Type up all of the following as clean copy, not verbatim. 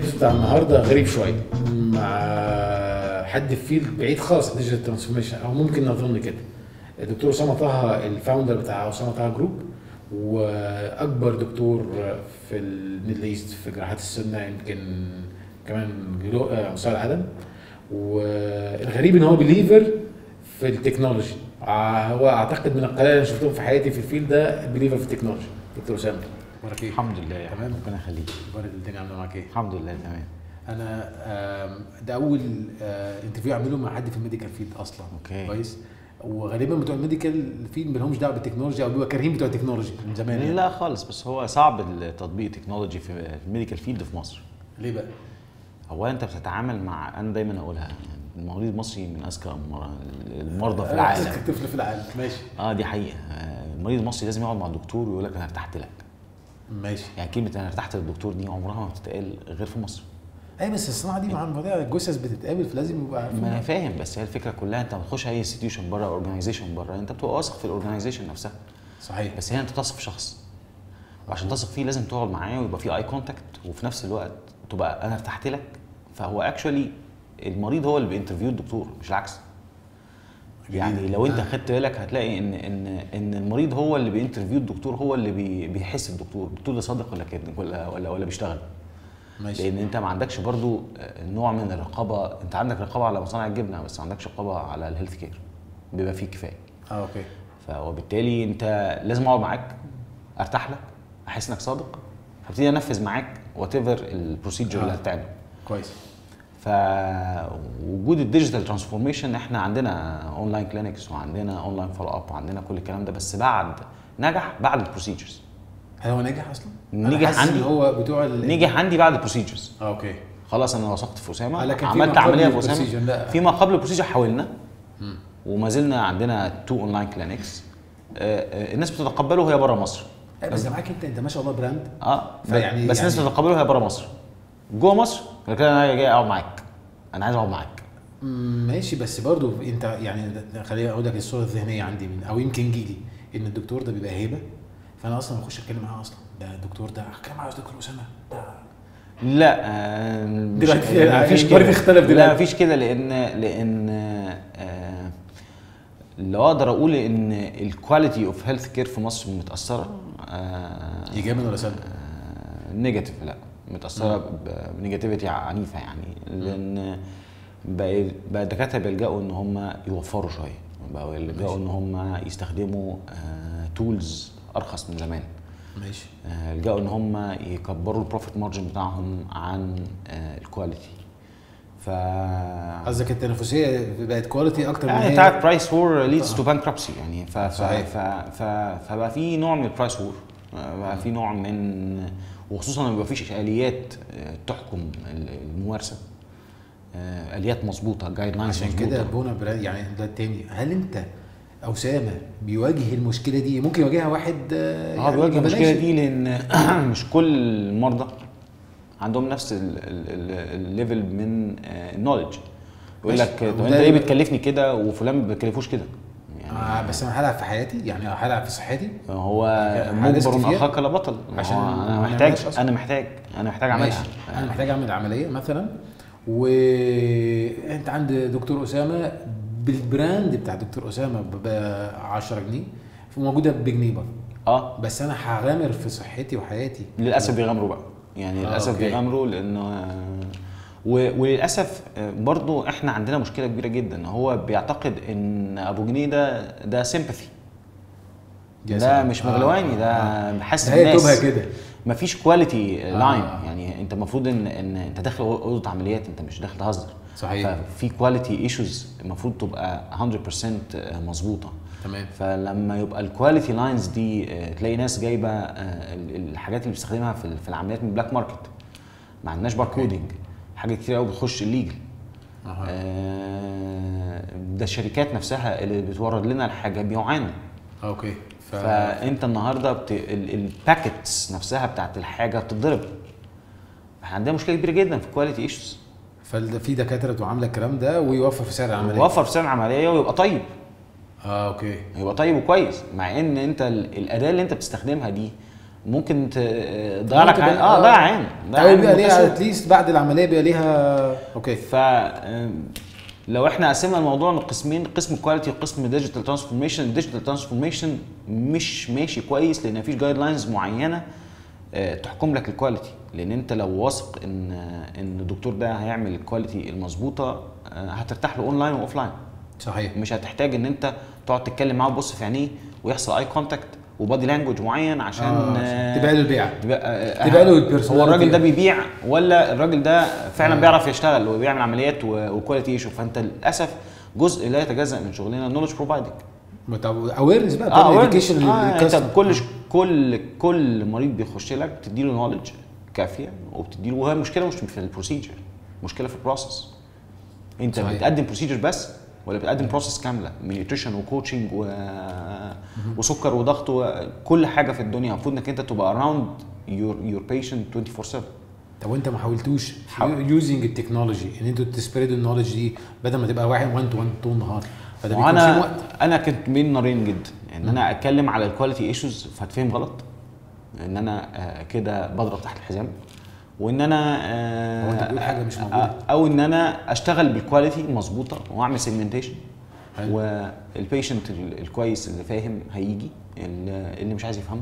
الابس بتاع النهارده غريب شويه مع حد في فيلد بعيد خالص ديجيتال ترانسفورميشن، او ممكن نظن كده. الدكتور اسامه طه الفاوندر بتاع اسامه طه جروب، واكبر دكتور في الميدل ايست في جراحات السمنه، يمكن كمان مستوى العالم. والغريب ان هو بليفر في التكنولوجي. هو اعتقد من القلائل اللي شفتهم في حياتي في الفيلد ده بليفر في التكنولوجي. دكتور اسامه اخبارك ايه؟ الحمد لله تمام، ربنا يخليك. اخبار الدنيا عامله معاك ايه؟ الحمد لله تمام. انا ده اول انترفيو اعمله مع حد في الميديكال فيلد اصلا. اوكي كويس. وغالبا بتوع الميديكال فيلد ما لهمش دعوه بالتكنولوجيا، او بيبقوا كارهين بتوع التكنولوجي من زمان يعني. لا خالص، بس هو صعب تطبيق التكنولوجي في الميديكال فيلد في مصر. ليه بقى؟ هو انت بتتعامل مع، انا دايما اقولها يعني المريض المصري من اذكى المرضى في العالم. اذكى طفل في العالم. ماشي. دي حقيقه. المريض المصري لازم يقعد مع الدكتور ويقول لك انا ارتحت لك. ماشي. يعني كلمه انا ارتحت للدكتور دي عمرها ما بتتقال غير في مصر. اي بس الصناعه دي مع المواضيع الجثث بتتقابل، فلازم يبقى عارفين. ما انا فاهم، بس هي الفكره كلها انت ما بتخش اي انستتيوشن بره، اورجانيزيشن بره، انت بتبقى واثق في الاورجانيزيشن نفسها. صحيح. بس هنا انت بتثق في شخص، وعشان تثق فيه لازم تقعد معاه ويبقى في اي كونتاكت، وفي نفس الوقت تبقى انا ارتحت لك. فهو اكشولي المريض هو اللي بينترفيو الدكتور مش العكس. يعني لو انت خدت بالك هتلاقي ان المريض هو اللي بينترفيو الدكتور، هو اللي بيحس الدكتور ده صادق ولا كده ولا بيشتغل. ماشي. لان انت ما عندكش برضو نوع من الرقابه. انت عندك رقابه على مصانع الجبنه بس ما عندكش رقابه على الهيلث كير بيبقى فيه كفايه. اوكي. فوبالتالي انت لازم اقعد معاك ارتاح لك، احس انك صادق، هبتدي انفذ معاك وات ايفر البروسيجر اللي هتعمله. كويس. فوجود الديجيتال ترانسفورميشن، احنا عندنا اونلاين كلينكس وعندنا اونلاين فولو اب وعندنا كل الكلام ده، بس نجح بعد البروسيجرز. هل هو نجح اصلا؟ نجح عندي. هو بتوع نجح عندي بعد البروسيجرز. اوكي. خلاص انا وثقت في اسامه، عملت عمليه في اسامه. فيما قبل البروسيجر حاولنا وما زلنا عندنا 2 اونلاين كلينكس. الناس بتتقبله وهي بره مصر. بس ده معاك انت ما شاء الله براند. فيعني بس الناس بتتقبله وهي بره مصر. جوه مصر كده انا جاي اقعد معاك، انا عايز اقعد معاك. ماشي. بس برضو انت يعني خليني اقول لك الصوره الذهنيه عندي من، او يمكن جيلي، ان الدكتور ده بيبقى هيبه، فانا اصلا بخش اتكلم معاه اصلا. ده الدكتور ده اتكلم معاه دكتور اسامه ده. لا دلوقتي مفيش كده. اختلف دلوقتي. لا مفيش كده، لان اللي اقدر اقول ان الكواليتي اوف هيلث كير في مصر متاثره ايجابا ولا سلبا؟ نيجاتيف. لا متاثره بنيجاتيفيتي عنيفه يعني، لان بقى الدكاتره بيلجأوا ان هم يوفروا شويه، بقوا يلجأوا ان هم يستخدموا تولز ارخص من زمان. ماشي. يلجأوا ان هم يكبروا البروفيت مارجن بتاعهم عن الكواليتي. قصدك التنافسيه بقت كواليتي اكتر من يعني بتاعت برايس وور ليدز تو بانكربسي يعني. فبقى في نوع من البرايس وور، بقى في نوع من، وخصوصا لما يبقى فيش اليات تحكم الممارسه، اليات مظبوطه، جايد لاينز عشان كده بونا براند. يعني ده التاني، هل انت اسامه بيواجه المشكله دي؟ ممكن يواجهها واحد يعني بيواجه المشكله دي، لان مش كل المرضى عندهم نفس الليفل من النولج. يقول لك طب انت ليه بتكلفني كده وفلان ما بيكلفوش كده يعني؟ بس انا هلعب في حياتي، يعني هلعب في صحتي. هو مجبر اخاك لا بطل. عشان انا محتاج اعملها. انا محتاج اعمل عمليه مثلا، وانت عند دكتور اسامه بالبراند بتاع دكتور اسامه ب 10 جنيه، موجوده بجنيه برضه. بس انا هغامر في صحتي وحياتي. للاسف بيغامروا بقى يعني. للاسف بيغامروا لانه وللاسف برضو احنا عندنا مشكله كبيره جدا. هو بيعتقد ان ابو جنيه ده سيمباثي، ده مش مغلواني، ده حاسس بالناس كده. مفيش كواليتي لاين. يعني انت المفروض ان انت داخل اوضه عمليات، انت مش داخل تهزر. صحيح. ففي كواليتي ايشوز المفروض تبقى 100% مظبوطه. تمام. فلما يبقى الكواليتي لاينز دي تلاقي ناس جايبه الحاجات اللي بتستخدمها في العمليات من بلاك ماركت، ما عندناش باركودنج، حاجات كتير قوي بتخش الليجل. ده الشركات نفسها اللي بتورد لنا الحاجه بيعانوا. اوكي. فانت النهارده الباكيتس نفسها بتاعت الحاجه بتتضرب. احنا عندنا مشكله كبيره جدا في الكواليتي ايشوز. ففي دكاتره عامله الكلام ده ويوفر في سعر العمليه، يوفر في سعر العمليه ويبقى طيب. اوكي. يبقى طيب وكويس، مع ان انت الاداه اللي انت بتستخدمها دي ممكن تضيع لك ضيع عين بيبقى ليها اتليست بعد العمليه بيبقى ليها اوكي. ف لو احنا قسمنا الموضوع لقسمين، قسم كواليتي وقسم ديجيتال ترانسفورميشن. الديجيتال ترانسفورميشن مش ماشي كويس لان مفيش جايد لاينز معينه تحكم لك الكواليتي، لان انت لو واثق ان الدكتور ده هيعمل الكواليتي المظبوطه هترتاح له اونلاين واوف لاين. صحيح. مش هتحتاج ان انت تقعد تتكلم معاه وتبص في عينيه ويحصل اي كونتاكت وبادي لانجوج معين عشان تبقى له البيع، تبقى له البيرسونال. هو الراجل ده بيبيع ولا الراجل ده فعلا بيعرف يشتغل وبيعمل عمليات وكواليتي ايشو. فانت للاسف جزء لا يتجزأ من شغلنا نولج بروفايدنج، اويرنس بقى، اديوكيشن انت كل مريض بيخش لك بتدي له نولج كافيه وبتدي له، وهي المشكله مش في البروسيجر، مشكله في البروسيس. انت بتقدم بروسيجر بس ولا بتقدم بروسيس كامله من نيوتريشن وكوتشنج وسكر وضغط وكل حاجه في الدنيا. المفروض انك انت تبقى اراوند يور بيشنت 24/7. طب وانت ما حاولتوش يوزنج التكنولوجي ان انتوا تسبريدوا النولج دي بدل ما تبقى 1 to 1 طول النهار؟ فده بيكون في وقت. انا كنت بين نارين جدا، ان انا اتكلم على الكواليتي ايشوز فهتفهم غلط، ان انا كده بضرب تحت الحزام، وان انا هو انت بتقول حاجه مش موجوده، او ان انا اشتغل بالكواليتي مظبوطه واعمل سيجمنتيشن، والبيشنت الكويس اللي فاهم هيجي، اللي مش عايز يفهمه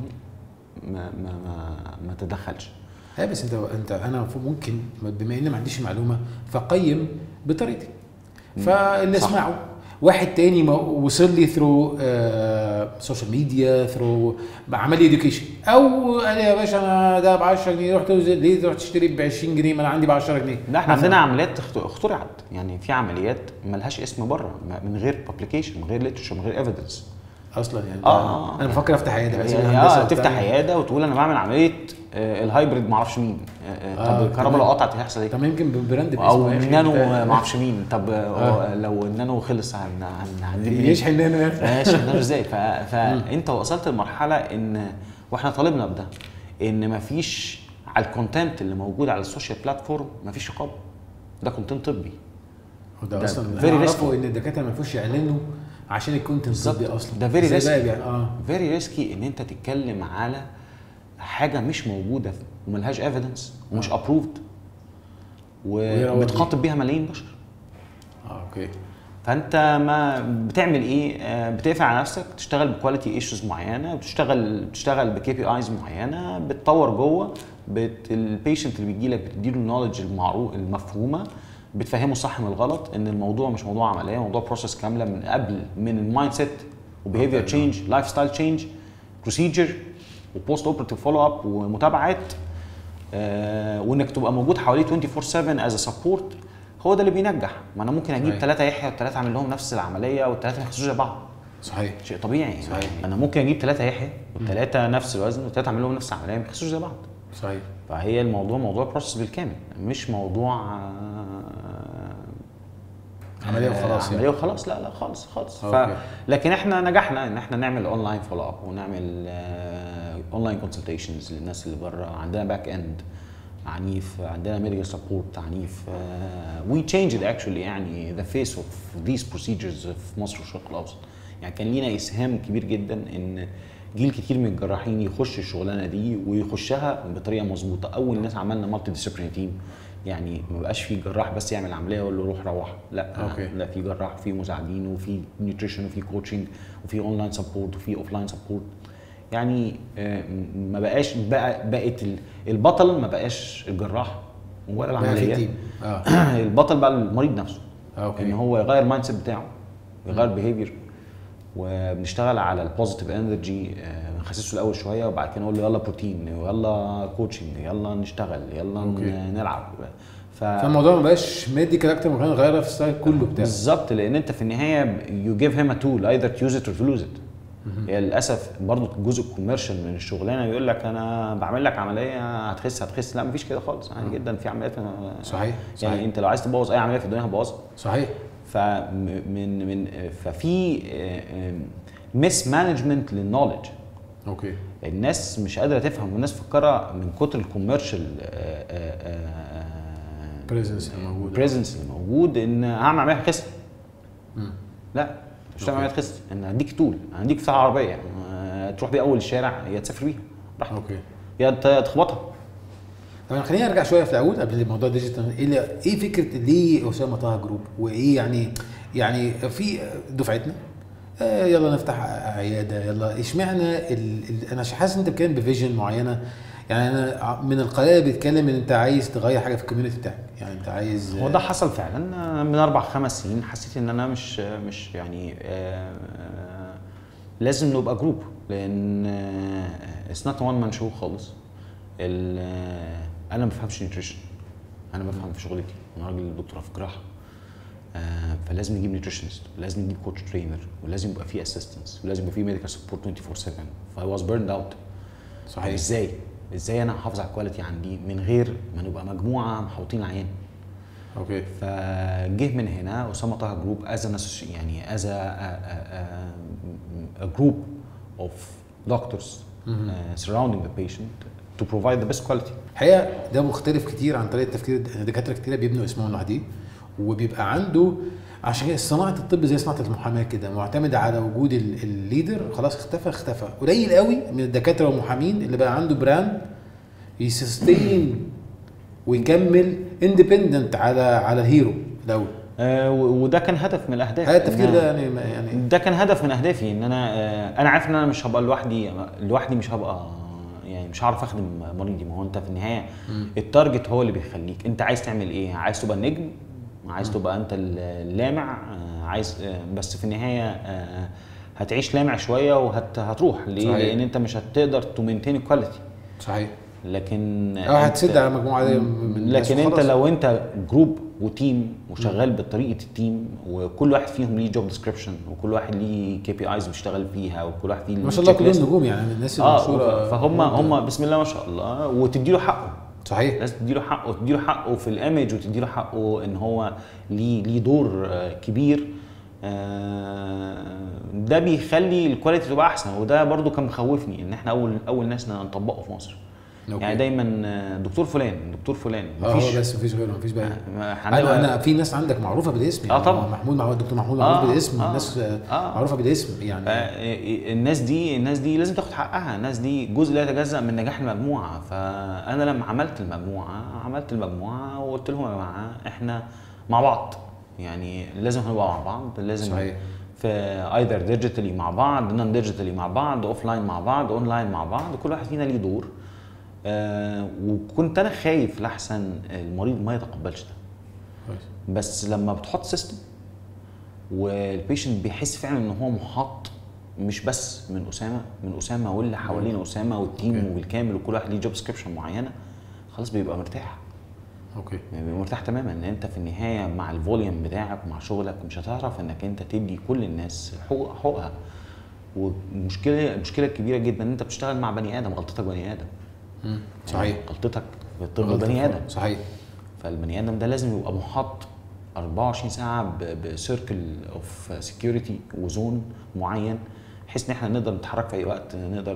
ما تدخلش. بس انا ممكن بما ان ما عنديش المعلومه فقيم بطريقتي، فاللي اسمعه واحد تاني وصل لي ثرو سوشيال ميديا، ثرو عمل لي اديوكيشن، او قال لي يا باشا انا ده ب 10 جنيه رحت ليه تروح تشتري ب 20 جنيه ما انا عندي ب 10 جنيه. لا احنا عندنا عمليات اخترعت، يعني في عمليات ملهاش اسم بره من غير بابليكيشن، من غير ليترشر، من غير ايفيدنس اصلا. يعني انا بفكر افتح عياده بس تفتح عياده وتقول انا بعمل عمليه الهايبريد ما اعرفش مين. طب الكهرباء لو قطعت هيحصل ايه؟ طب يمكن براند او النانو ما اعرفش مين. طب لو النانو خلص يشحن النانو ازاي؟ فانت وصلت لمرحله ان واحنا طالبنا بده ان مفيش على الكونتنت اللي موجود على السوشيال بلاتفورم مفيش رقابه. ده كونتنت طبي، وده اصلا عرفوا ان الدكاتره ما ينفعش يعلنوا عشان الكونتنت الطبي اصلا. ده فيري ريسكي، فيري ريسكي ان انت تتكلم على حاجه مش موجوده وملهاش ايفيدنس ومش ابروفد وبتخاطب بيها ملايين بشر. اوكي. فانت ما بتعمل ايه؟ بتقفل على نفسك، تشتغل بكواليتي ايشوز معينه، بتشتغل بكي بي ايز معينه، بتطور جوه البيشنت اللي بيجي لك، بتديله النولج المفهومه، بتفهمه الصح من الغلط، ان الموضوع مش موضوع عمليه، موضوع بروسيس كامله من قبل، من المايند سيت وبيهيفير تشينج، لايف ستايل تشينج، بروسيجر وبوست اوبراتيف فولو اب ومتابعات، وانك تبقى موجود حواليه 24/7 از سبورت. هو ده اللي بينجح. ما انا ممكن اجيب 3 يحيى والثلاثه اعمل لهم نفس العمليه والثلاثه ما يخسوش زي بعض. صحيح، شيء طبيعي. صحيح. انا ممكن اجيب 3 يحيى والثلاثه نفس الوزن والثلاثه اعمل لهم نفس العمليه ما يخسوش زي بعض. صحيح. فهي الموضوع موضوع بروسس بالكامل، مش موضوع عمليه وخلاص. عمليه وخلاص، لا خالص. لكن احنا نجحنا ان احنا نعمل اونلاين فولو اب ونعمل اونلاين كونسلتيشنز للناس اللي بره. عندنا باك اند عنيف، عندنا ميديكال سبورت عنيف. وي تشينجد اكشولي يعني ذا فيس اوف ذيس بروسيجرز في مصر والشرق الاوسط. يعني كان لينا اسهام كبير جدا ان جيل كتير من الجراحين يخش الشغلانه دي ويخشها بطريقه مظبوطه. اول ناس عملنا مالتي ديسيبلينري تيم، يعني ما بقاش في جراح بس يعمل عمليه يقول له روح، لا. لا، في جراح وفي مساعدين وفي نيوتريشن وفي كوتشنج وفي اونلاين سبورت وفي اوفلاين سبورت. يعني ما بقاش بقت البطل ما بقاش الجراح ولا العمليات. البطل بقى المريض نفسه. ان هو يغير المايند سيت بتاعه، يغير بيهيفير. وبنشتغل على البوزيتيف انرجي، نخسسه الاول شويه وبعد كده نقول له يلا بروتين، يلا كوتشنج، يلا نشتغل، يلا نلعب. فالموضوع ما بقاش ميديكال اكتر ما كان غير في الستايل كله بتاعه. بالظبط، لان انت في النهايه يو جيف هيم ا تول ايذر تو يوز ات اور تو لوز ات. هي للاسف برضه الجزء الكوميرشال من الشغلانه بيقول لك انا بعمل لك عمليه هتخس. لا، مفيش كده خالص. عادي جدا في عمليات. صحيح. يعني انت لو عايز تبوظ اي عمليه في الدنيا هتبوظها. صحيح. ففي ميس مانجمنت للنولج. اوكي. الناس مش قادره تفهم، والناس فكره من كتر الكوميرشال بريزنس اللي موجود ان هعمل عمليه خسر. لا، مش هتعمل عمليه خسر. ان هديك تول، هديك بتاع عربيه تروح بيها اول الشارع، هي تسافر بيها براحتك. اوكي. يا تخبطها. طب خلينا نرجع شويه في الاول قبل موضوع الديجيتال. ايه فكره ليه اسامه طه جروب؟ وايه يعني في دفعتنا يلا نفتح عياده، يلا اشمعنى انا حاسس انت بتتكلم بفيجن معينه. يعني انا من القلائل اللي بيتكلم ان انت عايز تغير حاجه في الكوميونتي بتاعك، يعني انت عايز. هو ده حصل فعلا من 4-5 سنين. حسيت ان انا مش يعني لازم نبقى جروب، لان اتس نوت وان مان شو خالص. انا ما بفهمش نيوتريشن، انا بفهم في شغلتي، انا راجل دكتوراه في جراحه. فلازم نجيب نيوتريشنست، ولازم نجيب كوتش ترينر، ولازم يبقى في اسيستنتس، ولازم يبقى في ميديكال سبورت 24/7. فاي واز بيرند اوت. صحيح. ازاي انا احافظ على الكواليتي عندي من غير ما نبقى مجموعه محوطين العيان؟ اوكي. فجه من هنا اسامه طه جروب يعني از جروب اوف دكتورز surrounding the patient to provide the best quality. الحقيقه ده مختلف كتير عن طريقه تفكير دكاتره كتير بيبنوا اسمهم لوحدهم، وبيبقى عنده عشان كده صناعه الطب زي صناعه المحاماه كده، معتمده على وجود الليدر. خلاص اختفى قليل قوي من الدكاتره والمحامين اللي بقى عنده براند يسستين ويكمل اندبندنت على الهيرو الاول. وده كان هدف من الاهداف. هذا التفكير ده يعني ده كان هدف من اهدافي، ان انا عارف ان انا مش هبقى لوحدي مش هبقى يعني مش هعرف اخدم مريضي. ما هو انت في النهايه التارجت هو اللي بيخليك انت عايز تعمل ايه. عايز تبقى النجم، عايز تبقى انت اللامع، عايز بس في النهايه هتعيش لامع شويه وهتروح ليه؟ صحيح. لان انت مش هتقدر تمينتين الكواليتي. صحيح. لكن هتسد على مجموعه لكن انت لو انت جروب وتيم وشغال بطريقه التيم، وكل واحد فيهم ليه جوب ديسكريبشن، وكل واحد ليه كي بي ايز بيشتغل فيها، وكل واحد فيه ما شاء الله كلهم نجوم يعني الناس المشهوره. فهم بسم الله ما شاء الله، وتدي له حقه. صحيح. لازم تدي له حقه في الايمج، وتدي له حقه ان هو ليه دور كبير. ده بيخلي الكواليتي تبقى احسن، وده برضو كان مخوفني ان احنا اول ناس نطبقه في مصر. يعني دايما دكتور فلان مفيش بس مفيش غيره، مفيش بقى. انا في ناس عندك معروفه بالاسم يعني. طبعا دكتور محمود معروف بالاسم. الناس معروفه بالاسم يعني. الناس دي لازم تاخد حقها. الناس دي جزء لا يتجزأ من نجاح المجموعه. فانا لما عملت المجموعه وقلت لهم يا جماعه احنا مع بعض، يعني لازم نبقى مع بعض. لازم صحيح. في ايذر ديجيتالي مع بعض، نون ديجيتالي مع بعض، اوف لاين مع بعض، اون لاين مع بعض، كل واحد فينا ليه دور. وكنت انا خايف لحسن المريض ما يتقبلش ده. بس لما بتحط سيستم والبيشنت بيحس فعلا ان هو محاط مش بس من اسامه واللي حوالين اسامه والتيم بالكامل، وكل واحد ليه جوب ديسكريبشن معينه، خلاص بيبقى مرتاح. بيبقى مرتاح تماما. ان انت في النهايه مع الفوليوم بتاعك ومع شغلك مش هتعرف انك انت تدي كل الناس حقوقها. المشكله الكبيره جدا ان انت بتشتغل مع بني ادم، غلطتك بني ادم. صحيح. غلطتك في الطب بني ادم. صحيح. فالبني ادم ده لازم يبقى محاط 24 ساعه بسيركل اوف سكيورتي وزون معين، بحيث ان احنا نقدر نتحرك في اي وقت، نقدر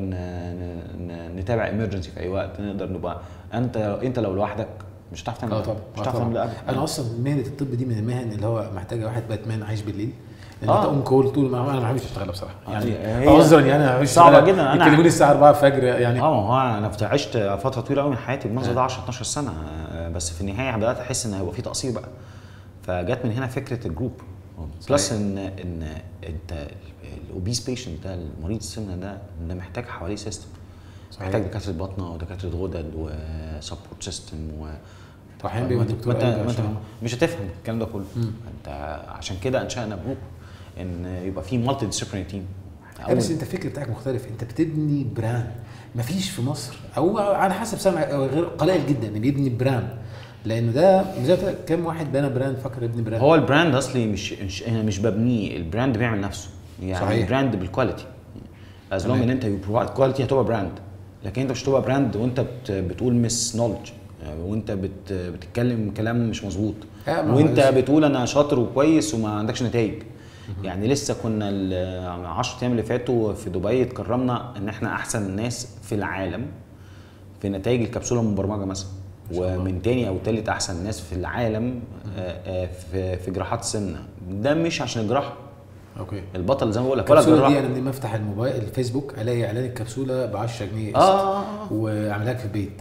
نتابع ايمرجنسي في اي وقت، نقدر نبقى انت لو لوحدك مش هتعرف تعمل طبعا. مش هتعرف تعمل ابدا. انا اصلا مهنه الطب دي من المهن اللي هو محتاجه واحد باتمان عايش بالليل. انت اون كول طول ما انا ما بحبش اشتغل بصراحه يعني. عذرا يعني انا مش صعبه جدا. انا يكلموني الساعه 4 الفجر يعني. هو انا عشت فتره طويله قوي من حياتي بالمنظر ده 10-12 سنه. بس في النهايه بدات احس ان هيبقى في تقصير بقى. فجت من هنا فكره الجروب. بلس ان انت الاوبيس بيشنت ده، المريض السمنه ده محتاج حواليه سيستم. محتاج دكاتره بطنه ودكاتره غدد وسبورت سيستم احيانا بيبقى دكتور مش هتفهم الكلام ده كله. انت عشان كده انشأنا جروب ان يبقى في مالتي ديسيبلينري تيم. بس انت الفكر بتاعك مختلف. انت بتبني براند. مفيش في مصر او على حسب سمع غير قليل جدا اللي بيبني براند، لانه ده كم واحد بنى براند فكر يبني براند. هو البراند اصلي مش ببنيه، البراند بيعمل نفسه. يعني صحيح. البراند بالكواليتي از لونج ان انت يو بروفايد كواليتي هتبقى براند. لكن انت مش هتبقى براند وانت بتقول مس نولج، وانت بتتكلم كلام مش مظبوط، وانت بتقول انا شاطر وكويس وما عندكش نتائج. يعني لسه كنا ال10 ايام اللي فاتوا في دبي اتكرمنا ان احنا احسن ناس في العالم في نتائج الكبسوله المبرمجه مثلا، ومن تاني او تالت احسن ناس في العالم في جراحات السمنه. ده مش عشان الجراحه، اوكي. البطل زي ما بقول لك ولا الكبسوله جراح. دي انا لما افتح الموبايل الفيسبوك الاقي اعلان الكبسوله ب 10 جنيه واعملها لك في البيت.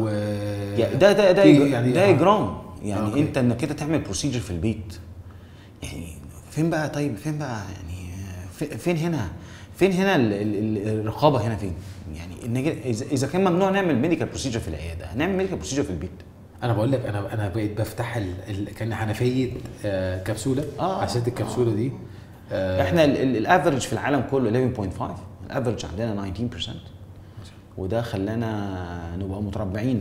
ده اجرام يعني. أوكي. انت انك كده تعمل بروسيجر في البيت يعني فين بقى؟ طيب فين بقى يعني فين هنا الرقابه هنا فين؟ يعني ان اذا كان ممنوع نعمل ميديكال بروسيجر في العياده هنعمل ميديكال بروسيجر في البيت. انا بقول لك انا بقيت بفتح كان حنفيه كبسوله عشان الكبسوله دي. احنا الافرج في العالم كله 11.5، الافرج عندنا 19%، وده خلانا نبقى متربعين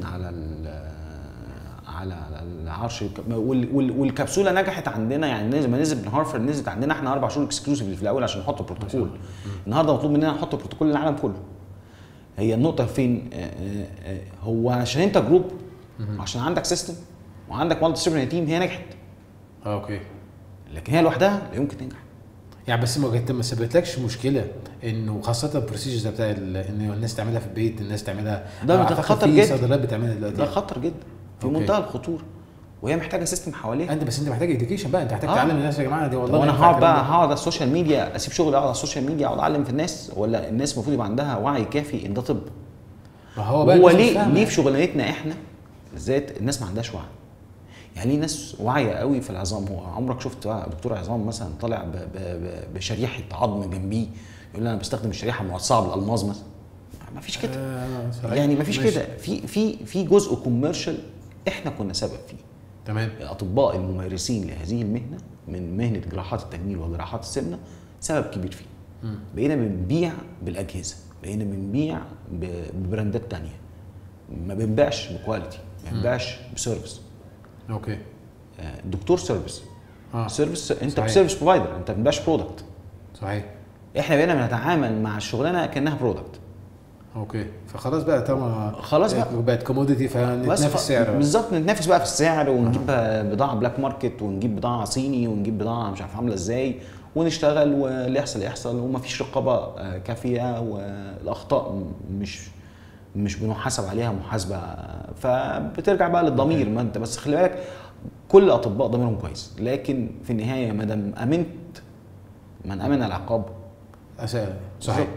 على العرش. والكبسوله نجحت عندنا يعني. لما نزل من هارفرد نزلت عندنا احنا 4 شهور اكسكلوسيف في الاول عشان نحط بروتوكول. النهارده مطلوب مننا نحط بروتوكول للعالم كله. هي النقطه فين؟ هو عشان انت جروب، عشان عندك سيستم وعندك مالتي ديسيبلينري تيم، هي نجحت. اوكي. لكن هي لوحدها لا يمكن تنجح يعني. بس ما سببتلكش مشكله انه خاصه البروسيجرز بتاع ان الناس تعملها في البيت، الناس تعملها ده خطر جدا. صيدليات بتعملها دلوقتي، ده خطر جدا في منتهى الخطوره، وهي محتاجه سيستم حواليها. انت محتاج اديوكيشن بقى، انت محتاج تعلم الناس يا جماعه دي والله. وانا هقعد على السوشيال ميديا، اسيب شغلي اقعد على السوشيال ميديا اقعد اعلم في الناس؟ ولا الناس المفروض يبقى عندها وعي كافي ان ده طب؟ هو ليه في شغلانتنا احنا بالذات الناس ما عندهاش وعي؟ يعني ليه ناس واعيه قوي في العظام؟ هو عمرك شفت دكتور عظام مثلا طالع بشريحه عظم جنبيه يقول لي انا بستخدم الشريحه الموسعه بالالماظ مثلا؟ ما فيش كده. يعني ما فيش كده. في جزء كوميرشال احنا كنا سبب فيه. تمام. الاطباء الممارسين لهذه المهنه من مهنه جراحات التجميل وجراحات السمنه سبب كبير فيه. بقينا بنبيع بالاجهزه، بقينا بنبيع ببراندات تانية، ما بنبيعش بكواليتي، ما بنبيعش بسيرفيس. اوكي. دكتور سيرفيس. سيرفيس، انت سيرفيس بروفايدر، انت ما بتبيعش برودكت. صحيح. احنا بقينا بنتعامل مع الشغلانه كانها برودكت. اوكي. فخلاص بقى طبعا خلاص بقت كوموديتي، فنتنافس في السعر. بالظبط، نتنافس بقى في السعر ونجيب بضاعه بلاك ماركت ونجيب بضاعه صيني ونجيب بضاعه مش عارف عامله ازاي ونشتغل، واللي يحصل ومفيش رقابه كافيه، والاخطاء مش بنحاسب عليها محاسبه، فبترجع بقى للضمير. ما انت بس خلي بالك كل الاطباء ضميرهم كويس، لكن في النهايه ما دام امنت من امن العقاب صحيح.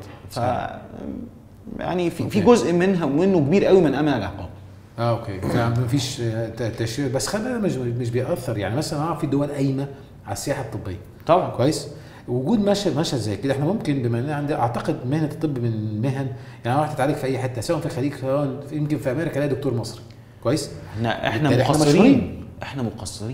يعني في جزء منه كبير قوي من امن العقاب. اوكي. فمفيش تشريع، بس خلي بالك مش بيأثر. يعني مثلا في دول قايمه على السياحه الطبيه طبعا كويس. وجود مشهد زي كده احنا ممكن بما ان عندنا اعتقد مهنه الطب من المهن يعني راح تتعالج في اي حته سواء في الخليج سواء يمكن في امريكا الاقي دكتور مصري كويس. احنا مقصرين. احنا مقصرين.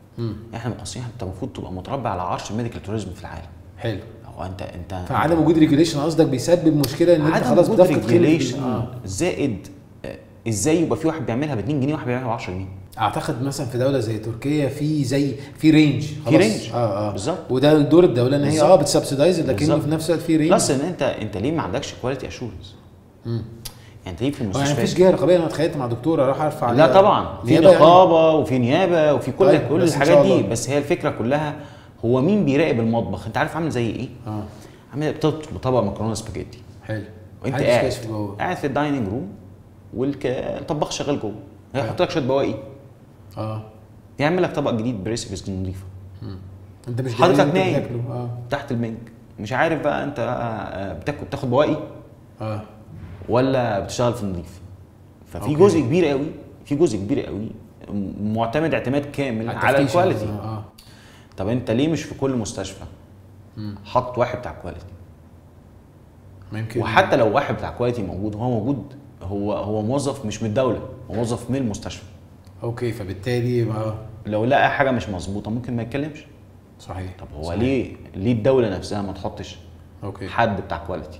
انت المفروض تبقى متربع على عرش الميديكال توريزم في العالم. حلو. هو انت فعدم وجود ريجوليشن قصدك بيسبب مشكله ان انت خلاص بتفقد ريجوليشن. زائد ازاي يبقى في واحد بيعملها ب 2 جنيه وواحد بيعملها ب 10 جنيه؟ اعتقد مثلا في دوله زي تركيا في رينج خلاص. بالظبط. وده دور الدوله ان هي بتسبسيدايز، لكن في نفس الوقت في رينج. بلس ان انت ليه ما عندكش كواليتي اشورنس؟ يعني انت ليه في المستشفى يعني مفيش جهه رقابيه؟ انا اتخيلت مع دكتور اروح ارفع لا طبعا في نقابه يعني. وفي نيابه وفي كل الحاجات دي، بس هي الفكره كلها هو مين بيراقب المطبخ؟ انت عارف عامل زي ايه؟ عامل بتطلب طبق مكرونه سباجيتي حلو وانت قاعد في الدايننج روم والطباخ شغال جوه، هيحط لك شويه بواقي يعمل لك طبق جديد بريسيبيز نظيفه. انت مش حضرتك نايم تحت البنك مش عارف بقى انت بتاخد بواقي ولا بتشتغل في نظيف. ففي جزء كبير قوي معتمد اعتماد كامل على الكواليتي. طب انت ليه مش في كل مستشفى حط واحد بتاع كواليتي؟ ممكن. وحتى لو واحد بتاع كواليتي موجود هو موظف مش من الدوله، هو موظف من المستشفى. اوكي. فبالتالي لو لقى حاجه مش مظبوطه ممكن ما يتكلمش. صحيح. طب هو ليه الدوله نفسها ما تحطش حد بتاع كواليتي؟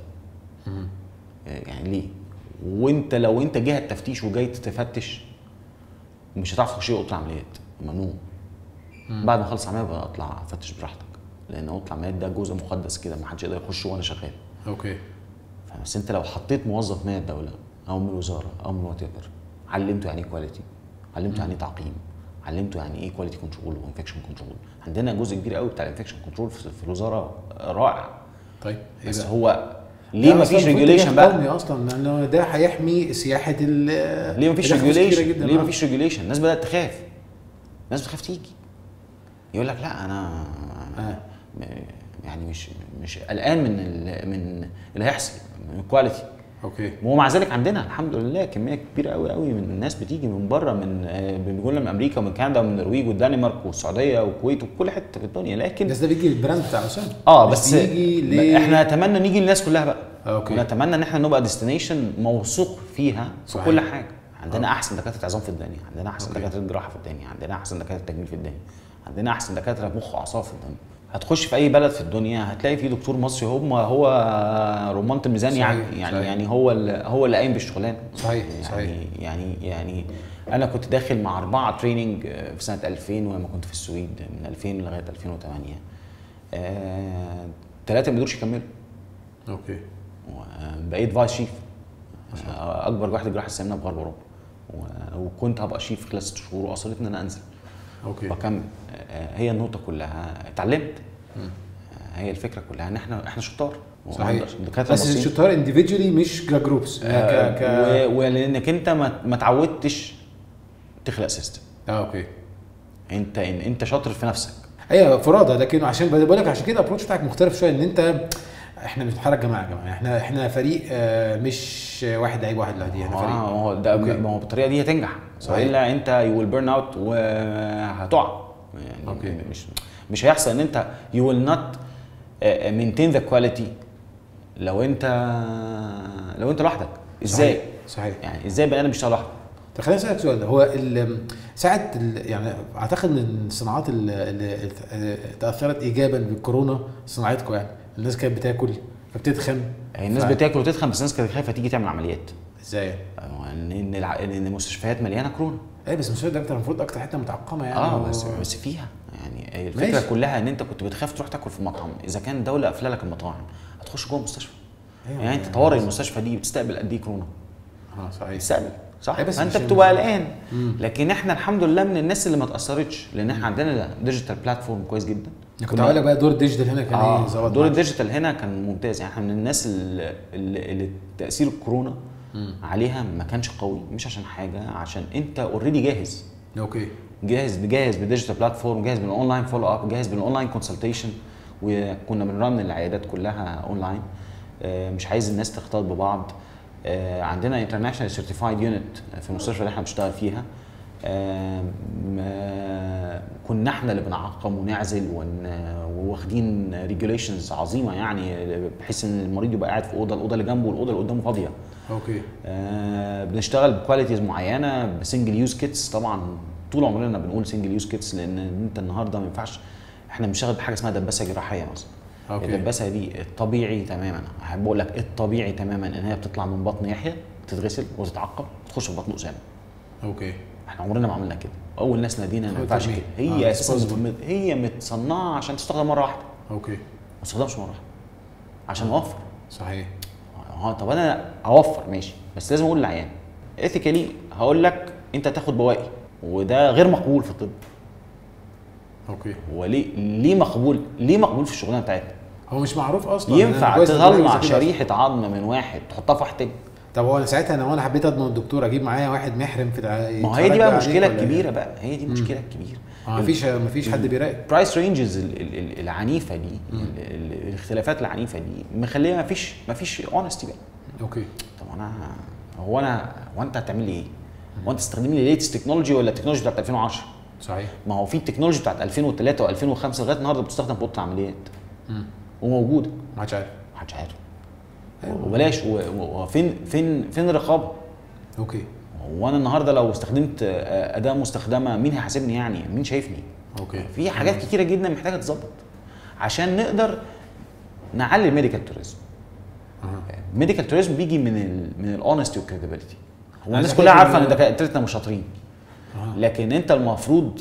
يعني ليه؟ وانت لو انت جهه تفتيش وجاي تفتش مش هتعرف تخش اوضه العمليات، ممنوع. بعد ما اخلص عمليه بقى اطلع افتش براحتك، لان اوضه العمليات ده جزء مقدس كده ما حدش يقدر يخش وانا شغال. اوكي. بس انت لو حطيت موظف من الدوله او من الوزاره او من وات ايفر، علمته يعني ايه كواليتي، علمته يعني ايه تعقيم، علمته يعني ايه كواليتي كنترول وانفكشن كنترول. عندنا جزء كبير قوي بتاع الانفكشن كنترول في الوزاره رائع. طيب بس هو ليه ما فيش ريجوليشن بقى؟ اصلا لانه ده هيحمي سياحه ليه ما فيش ريجوليشن؟ ليه ما فيش ريجوليشن؟ الناس بدات تخاف، الناس بتخاف تيجي، يقول لك لا انا يعني مش قلقان من اللي هيحصل من الكواليتي. اوكي. ومع ذلك عندنا الحمد لله كميه كبيره قوي قوي من الناس بتيجي من بره، بيقولوا من امريكا ومن كندا ومن النرويج والدنمارك والسعوديه والكويت وكل حته في الدنيا. لكن الناس ده بيجي البراند بتاع اسامه بس احنا نتمنى نيجي للناس كلها بقى. اوكي. ونتمنى ان احنا نبقى ديستنيشن موثوق فيها في كل حاجه. عندنا احسن دكاتره عظام في الدنيا، عندنا احسن دكاتره جراحه في الدنيا، عندنا احسن دكاتره تجميل في الدنيا، عندنا احسن دكاتره مخ واعصاب في الدنيا. هتخش في اي بلد في الدنيا هتلاقي في دكتور مصري هو رمانة الميزان. صحيح. يعني هو اللي قايم بالشغلانه. صحيح. يعني انا كنت داخل مع 4 تريننج في سنه 2000 ولما كنت في السويد من 2000 لغايه 2008. 3 ما قدروش يكملوا. اوكي. بقيت فايس شيف اكبر واحد جراحه السمنه بغرب اوروبا، وكنت هبقى شيف خلال 6 شهور واصريت ان انا انزل. اوكي. بكمل. هي النقطه كلها اتعلمت. هي الفكره كلها ان احنا شطار. صحيح. بس شطار انديفيدولي مش كجروبس. ولانك انت ما تعودتش تخلق سيستم. اوكي. انت شاطر في نفسك. ايوه فرادة. لكن عشان بقول لك عشان كده الابروتش بتاعك مختلف شويه، ان انت احنا بنتحرك جماعه احنا فريق، مش واحد لعيب واحد لعيب. احنا فريق. ما هو بالطريقه دي هتنجح. الا انت يو ويل بيرن اوت وهتقع. يعني أوكي. مش هيحصل ان انت يو ويل نوت مينتين ذا كواليتي لو انت لوحدك. ازاي؟ صحيح. يعني ازاي بني ادم بيشتغل لوحده؟ طب خليني اسالك سؤال. هو ساعه يعني اعتقد ان الصناعات اللي تاثرت ايجابا بالكورونا صناعتكم، يعني الناس كانت بتاكل فبتتخن. الناس بتاكل وتتخن، بس الناس كانت خايفه تيجي تعمل عمليات. ازاي؟ ان المستشفيات مليانه كورونا. ايه بس المستشفى ده المفروض اكتر حته متعقمه يعني. بس فيها يعني الفكره كلها ان انت كنت بتخاف تروح تاكل في مطعم. اذا كان الدوله قافله لك المطاعم هتخش جوه المستشفى. يعني انت طوارئ المستشفى دي بتستقبل قد ايه كورونا؟ صحيح. بتستقبل صح. فانت بتبقى قلقان. لكن احنا الحمد لله من الناس اللي ما اتاثرتش، لان احنا عندنا ديجيتال بلاتفورم كويس جدا. كنت هقول لك بقى دور الديجيتال هنا كان ايه ظبط. دور الديجيتال هنا كان ممتاز. يعني احنا من الناس اللي تاثير الكورونا عليها ما كانش قوي، مش عشان حاجه، عشان انت اوريدي جاهز. اوكي. جاهز بالديجيتال بلاتفورم، جاهز بالاونلاين فولو اب، جاهز بالاونلاين كونسلتيشن. وكنا بنرن العيادات كلها اونلاين. مش عايز الناس تختلط ببعض. عندنا انترناشونال سيرتيفايد يونت في المستشفى اللي احنا بنشتغل فيها. كنا احنا اللي بنعقم ونعزل وواخدين ريجوليشنز عظيمه، يعني بحيث ان المريض يبقى قاعد في الاوضه اللي جنبه والاوضه اللي قدامه فاضيه. اوكي. بنشتغل بكواليتيز معينه بسنجل يوز كيتس. طبعا طول عمرنا بنقول سنجل يوز كيتس، لان انت النهارده ما ينفعش. احنا بنشتغل بحاجه اسمها دباسه جراحيه مثلا. الدباسه دي الطبيعي تماما، احب اقول لك الطبيعي تماما ان هي بتطلع من بطن يحيى، تتغسل وتتعقم وتخش في بطن اسامه. اوكي. احنا عمرنا ما عملنا كده. اول ناس نادينا ما ينفعش كده. هي اساسا هي متصنعه عشان تستخدم مره واحده. اوكي. ما تستخدمش مره واحده عشان اوفر. صحيح. طب انا اوفر ماشي، بس لازم اقول للعيان ايثيكالي. هقول لك انت تاخد بواقي، وده غير مقبول في الطب. اوكي. وليه ليه مقبول في الشغلانه بتاعتنا؟ هو مش معروف اصلا. ينفع تطلع شريحه عظم من واحد تحطها في واحد تاني؟ طب هو انا ساعتها وانا حبيت اضمن الدكتور اجيب معايا واحد محرم في ما هي دي بقى المشكله الكبيره بقى. هي دي المشكله الكبيره. مفيش حد بيراقب. برايس رينجز العنيفه دي، الاختلافات العنيفه دي مخليها مفيش اونستي بقى. اوكي. طب هو انت هتعمل لي ايه؟ هو انت تستخدم لي ليتست تكنولوجي ولا التكنولوجي بتاعت 2010؟ صحيح. ما هو في التكنولوجي بتاعت 2003 و2005 لغايه النهارده بتستخدم في اوضه العمليات وموجوده. ما حدش عارف. وبلاش. فين الرقابه؟ اوكي. وانا النهارده لو استخدمت اداه مستخدمه مين هيحاسبني؟ يعني مين شايفني؟ اوكي. في حاجات كتيره جدا محتاجه تتظبط عشان نقدر نعلي الميديكال توريزم. الميديكال توريزم بيجي من الاونستي والكريديبيليتي. هو الناس كلها عارفه ان دكاترتنا مش شاطرين، لكن انت المفروض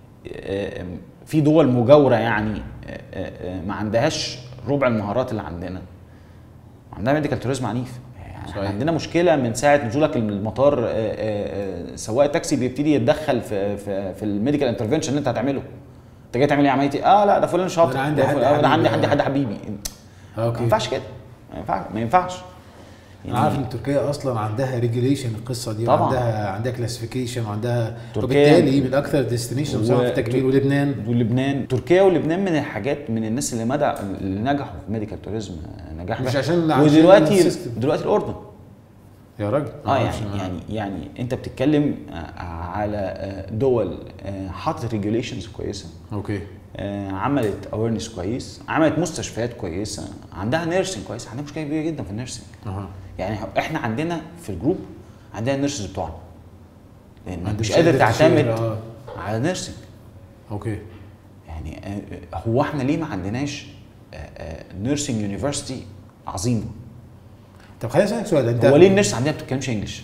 في دول مجاوره يعني ما عندهاش ربع المهارات اللي عندنا، عندها ميديكال توريزم عنيف. يعني عندنا مشكله من ساعه نزولك المطار. سواق التاكسي بيبتدي يتدخل في الميديكال انترفنشن اللي انت هتعمله. انت جاي تعمل ايه عمليه ايه؟ لا ده فلان شاطر، انا عندي حد حبيبي. اوكي. ما ينفعش كده. ما ينفعش. يعني انا عارف ان تركيا اصلا عندها ريجوليشن القصه دي، طبعا عندها كلاسيفيكيشن وعندها، تركيا وبالتالي من اكثر الديستنيشن في التجميل. ولبنان تركيا ولبنان من الحاجات، من الناس اللي نجحوا في ميديكال توريزم نجاح، مش عشان ودلوقتي الاردن يا راجل. يعني انت بتتكلم على دول حاطت ريجوليشنز كويسه، اوكي، عملت اويرنس كويس، عملت مستشفيات كويسه، عندها نيرسينج كويس. عندها مشكله كبيره جدا في النيرسينج. يعني احنا عندنا في الجروب عندنا النيرسز بتوعنا، لان مش قادر تعتمد على نيرسينج. اوكي، يعني هو احنا ليه ما عندناش نيرسينج يونيفرسيتي عظيمه؟ طب خليني اسالك سؤال، انت هو ليه النيرس عندنا ما بتتكلمش انجلش؟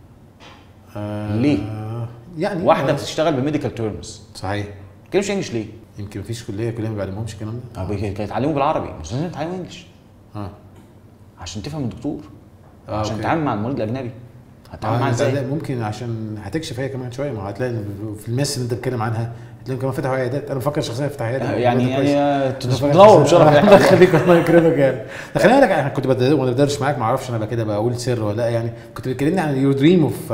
ليه؟ يعني واحده بتشتغل بميديكال تيرمز صحيح، ما بتتكلمش انجلش ليه؟ يمكن مفيش كليه ما بيعلمهمش الكلام ده. كانوا يتعلموا بالعربي، مش لازم يتعلموا انجلش عشان تفهم الدكتور، عشان تتعامل مع المريض الاجنبي هتتعامل معاه ازاي؟ ممكن عشان هتكشف هي كمان شويه، ما هتلاقي في المس اللي انت بتتكلم عنها هتلاقيهم كمان فتحوا عيادات. انا بفكر شخصيا افتح عياده يعني تدور بشرف. الله يخليك الله يكرمك. يعني خليني اقول لك، انا كنت وانا بدردش معاك، ما اعرفش انا كده بقول سر ولا لا، يعني كنت بتكلمني عن يور دريم اوف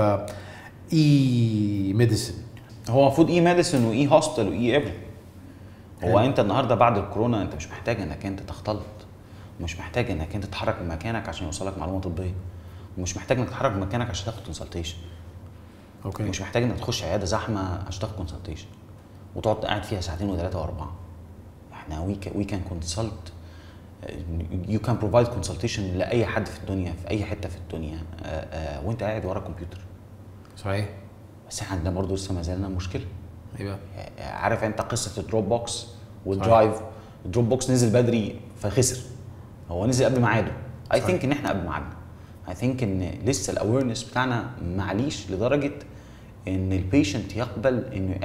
اي ميديسن. هو المفروض اي ميديسن واي هوسبيتال واي ابل. هو انت النهارده بعد الكورونا انت مش محتاج انك انت تختلط، مش محتاج انك انت تتحرك من مكانك عشان يوصلك معلومه طبيه، ومش محتاج انك تتحرك من مكانك عشان تاخد كونسلتيشن. اوكي، مش محتاج انك تخش عياده زحمه عشان تاخد كونسلتيشن وتقعد قاعد فيها ساعتين وثلاثه واربعه. احنا وي كان كونسلت، يو كان بروفايد كونسلتيشن لاي حد في الدنيا في اي حته في الدنيا وانت قاعد ورا الكمبيوتر. صحيح، بس احنا عندنا برضه لسه ما زالنا مشكله. ايوه، عارف انت قصه الدروب بوكس والدرايف؟ الدروب بوكس نزل بدري فخسر، هو نزل قبل ميعاده. اي ثينك ان احنا قبل ميعادنا. اي ثينك ان لسه الاويرنس بتاعنا معليش لدرجه ان البيشنت يقبل انه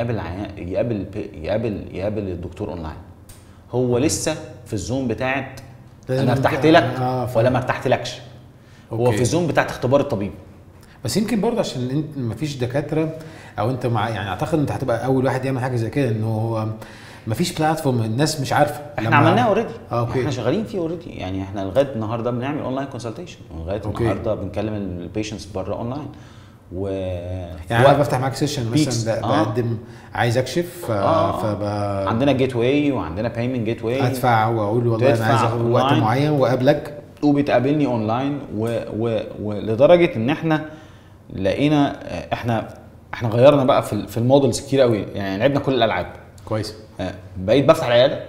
يقابل الدكتور اونلاين. هو لسه في الزون بتاعت انا ارتحت لك ولا ما ارتحتلكش. هو في الزون بتاعت اختبار الطبيب. بس يمكن برضه عشان انت مفيش دكاتره، او انت يعني اعتقد انت هتبقى اول واحد يعمل حاجه زي كده، انه هو مفيش بلاتفورم، الناس مش عارفه. احنا عملناها اوريدي، اوكي، احنا شغالين فيه اوريدي. يعني احنا لغايه النهارده بنعمل اونلاين كونسلتيشن، ولغايه النهارده بنكلم البيشنتس بره اونلاين. يعني انا بفتح معاك سيشن مثلا بقدم عايز اكشف عندنا جيت واي وعندنا بايمنت جيت واي، ادفع واقول له والله انا عايز اخد وقت معين واقابلك، وبتقابلني اونلاين. ولدرجه ان احنا لقينا احنا غيرنا بقى في المودلز كتير قوي. يعني لعبنا كل الالعاب كويس. بقيت بفتح العياده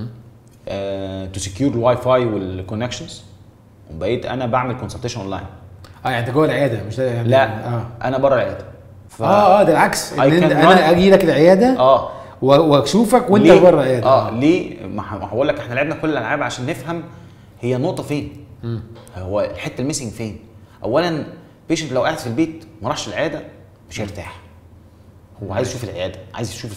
تو سكيور الواي فاي والكونكشنز، وبقيت انا بعمل كونسلتيشن اونلاين. يعني انت جوه العياده مش يعني؟ لا انا بره العياده. ده العكس، انا اجي لك العياده واشوفك وانت بره العياده. ليه؟ ما هقول لك احنا لعبنا كل الالعاب عشان نفهم هي النقطه فين. هو الحته الميسنج فين. اولا بيشنت لو قاعد في البيت ما راحش العياده مش هيرتاح. هو عايز يشوف العياده، عايز يشوف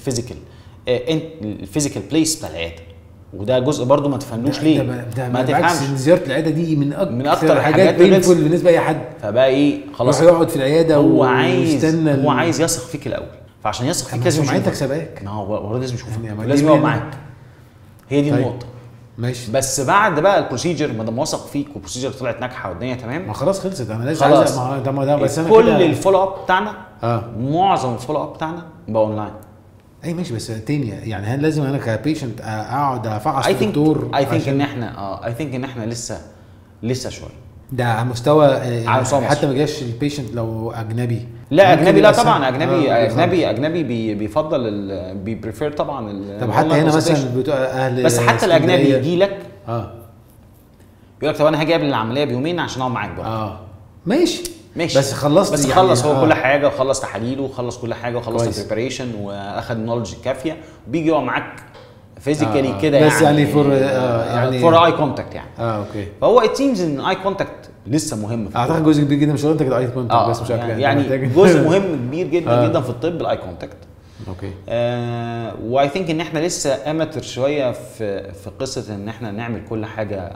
الفيزيكال بليس بتاع العياده، وده جزء برضو ما تفهموش ليه. ما تفهمش. زياره العياده دي من اكتر الحاجات بينفول بالنسبه لاي حد. فبقى ايه، خلاص يقعد في العياده ويستنى. هو عايز يثق فيك الاول، فعشان يثق فيك لازم سمعتك سباك. ما هو لازم يشوفك، لازم يقعد معاك. هي دي النقطه. ماشي. بس بعد بقى البروسيجر ما دام وثق فيك والبروسيجر طلعت ناجحه والدنيا تمام، ما خلاص خلصت. انا لازم خلاص. ده بس انا كل الفولو اب بتاعنا معظم الفولو اب بتاعنا بقى اونلاين. اي ماشي. بس تاني يعني هل لازم انا كبيشنت اقعد افعص الدكتور؟ اي ثينك ان احنا لسه شويه ده على مستوى حتى ما جاش البيشنت لو اجنبي. لا اجنبي لا طبعا. اجنبي بيفضل بيبريفير طبعا. طب حتى هنا مثلا بتوع اهل، بس حتى الاجنبي يجي لك يقول لك طب انا هاجي قبل العمليه بيومين عشان اقعد معاك برضه. ماشي. بس خلصت. بس خلص يعني هو كل حاجه، وخلص تحاليله وخلص كل حاجه وخلص البريباريشن واخد النولج الكافيه، وبيجي يقعد معاك فيزيكالي كده. بس يعني فور اي كونتاكت يعني. اوكي. فهو ات سيمز ان اي كونتاكت لسه مهم. اعتقد جزء كبير جدا مش انت كده اي كونتاكت بس مش اكتر. يعني جزء مهم كبير جدا جدا في الطب الاي كونتاكت. اوكي. واي ثينك ان احنا لسه اماتر شويه في قصه ان احنا نعمل كل حاجه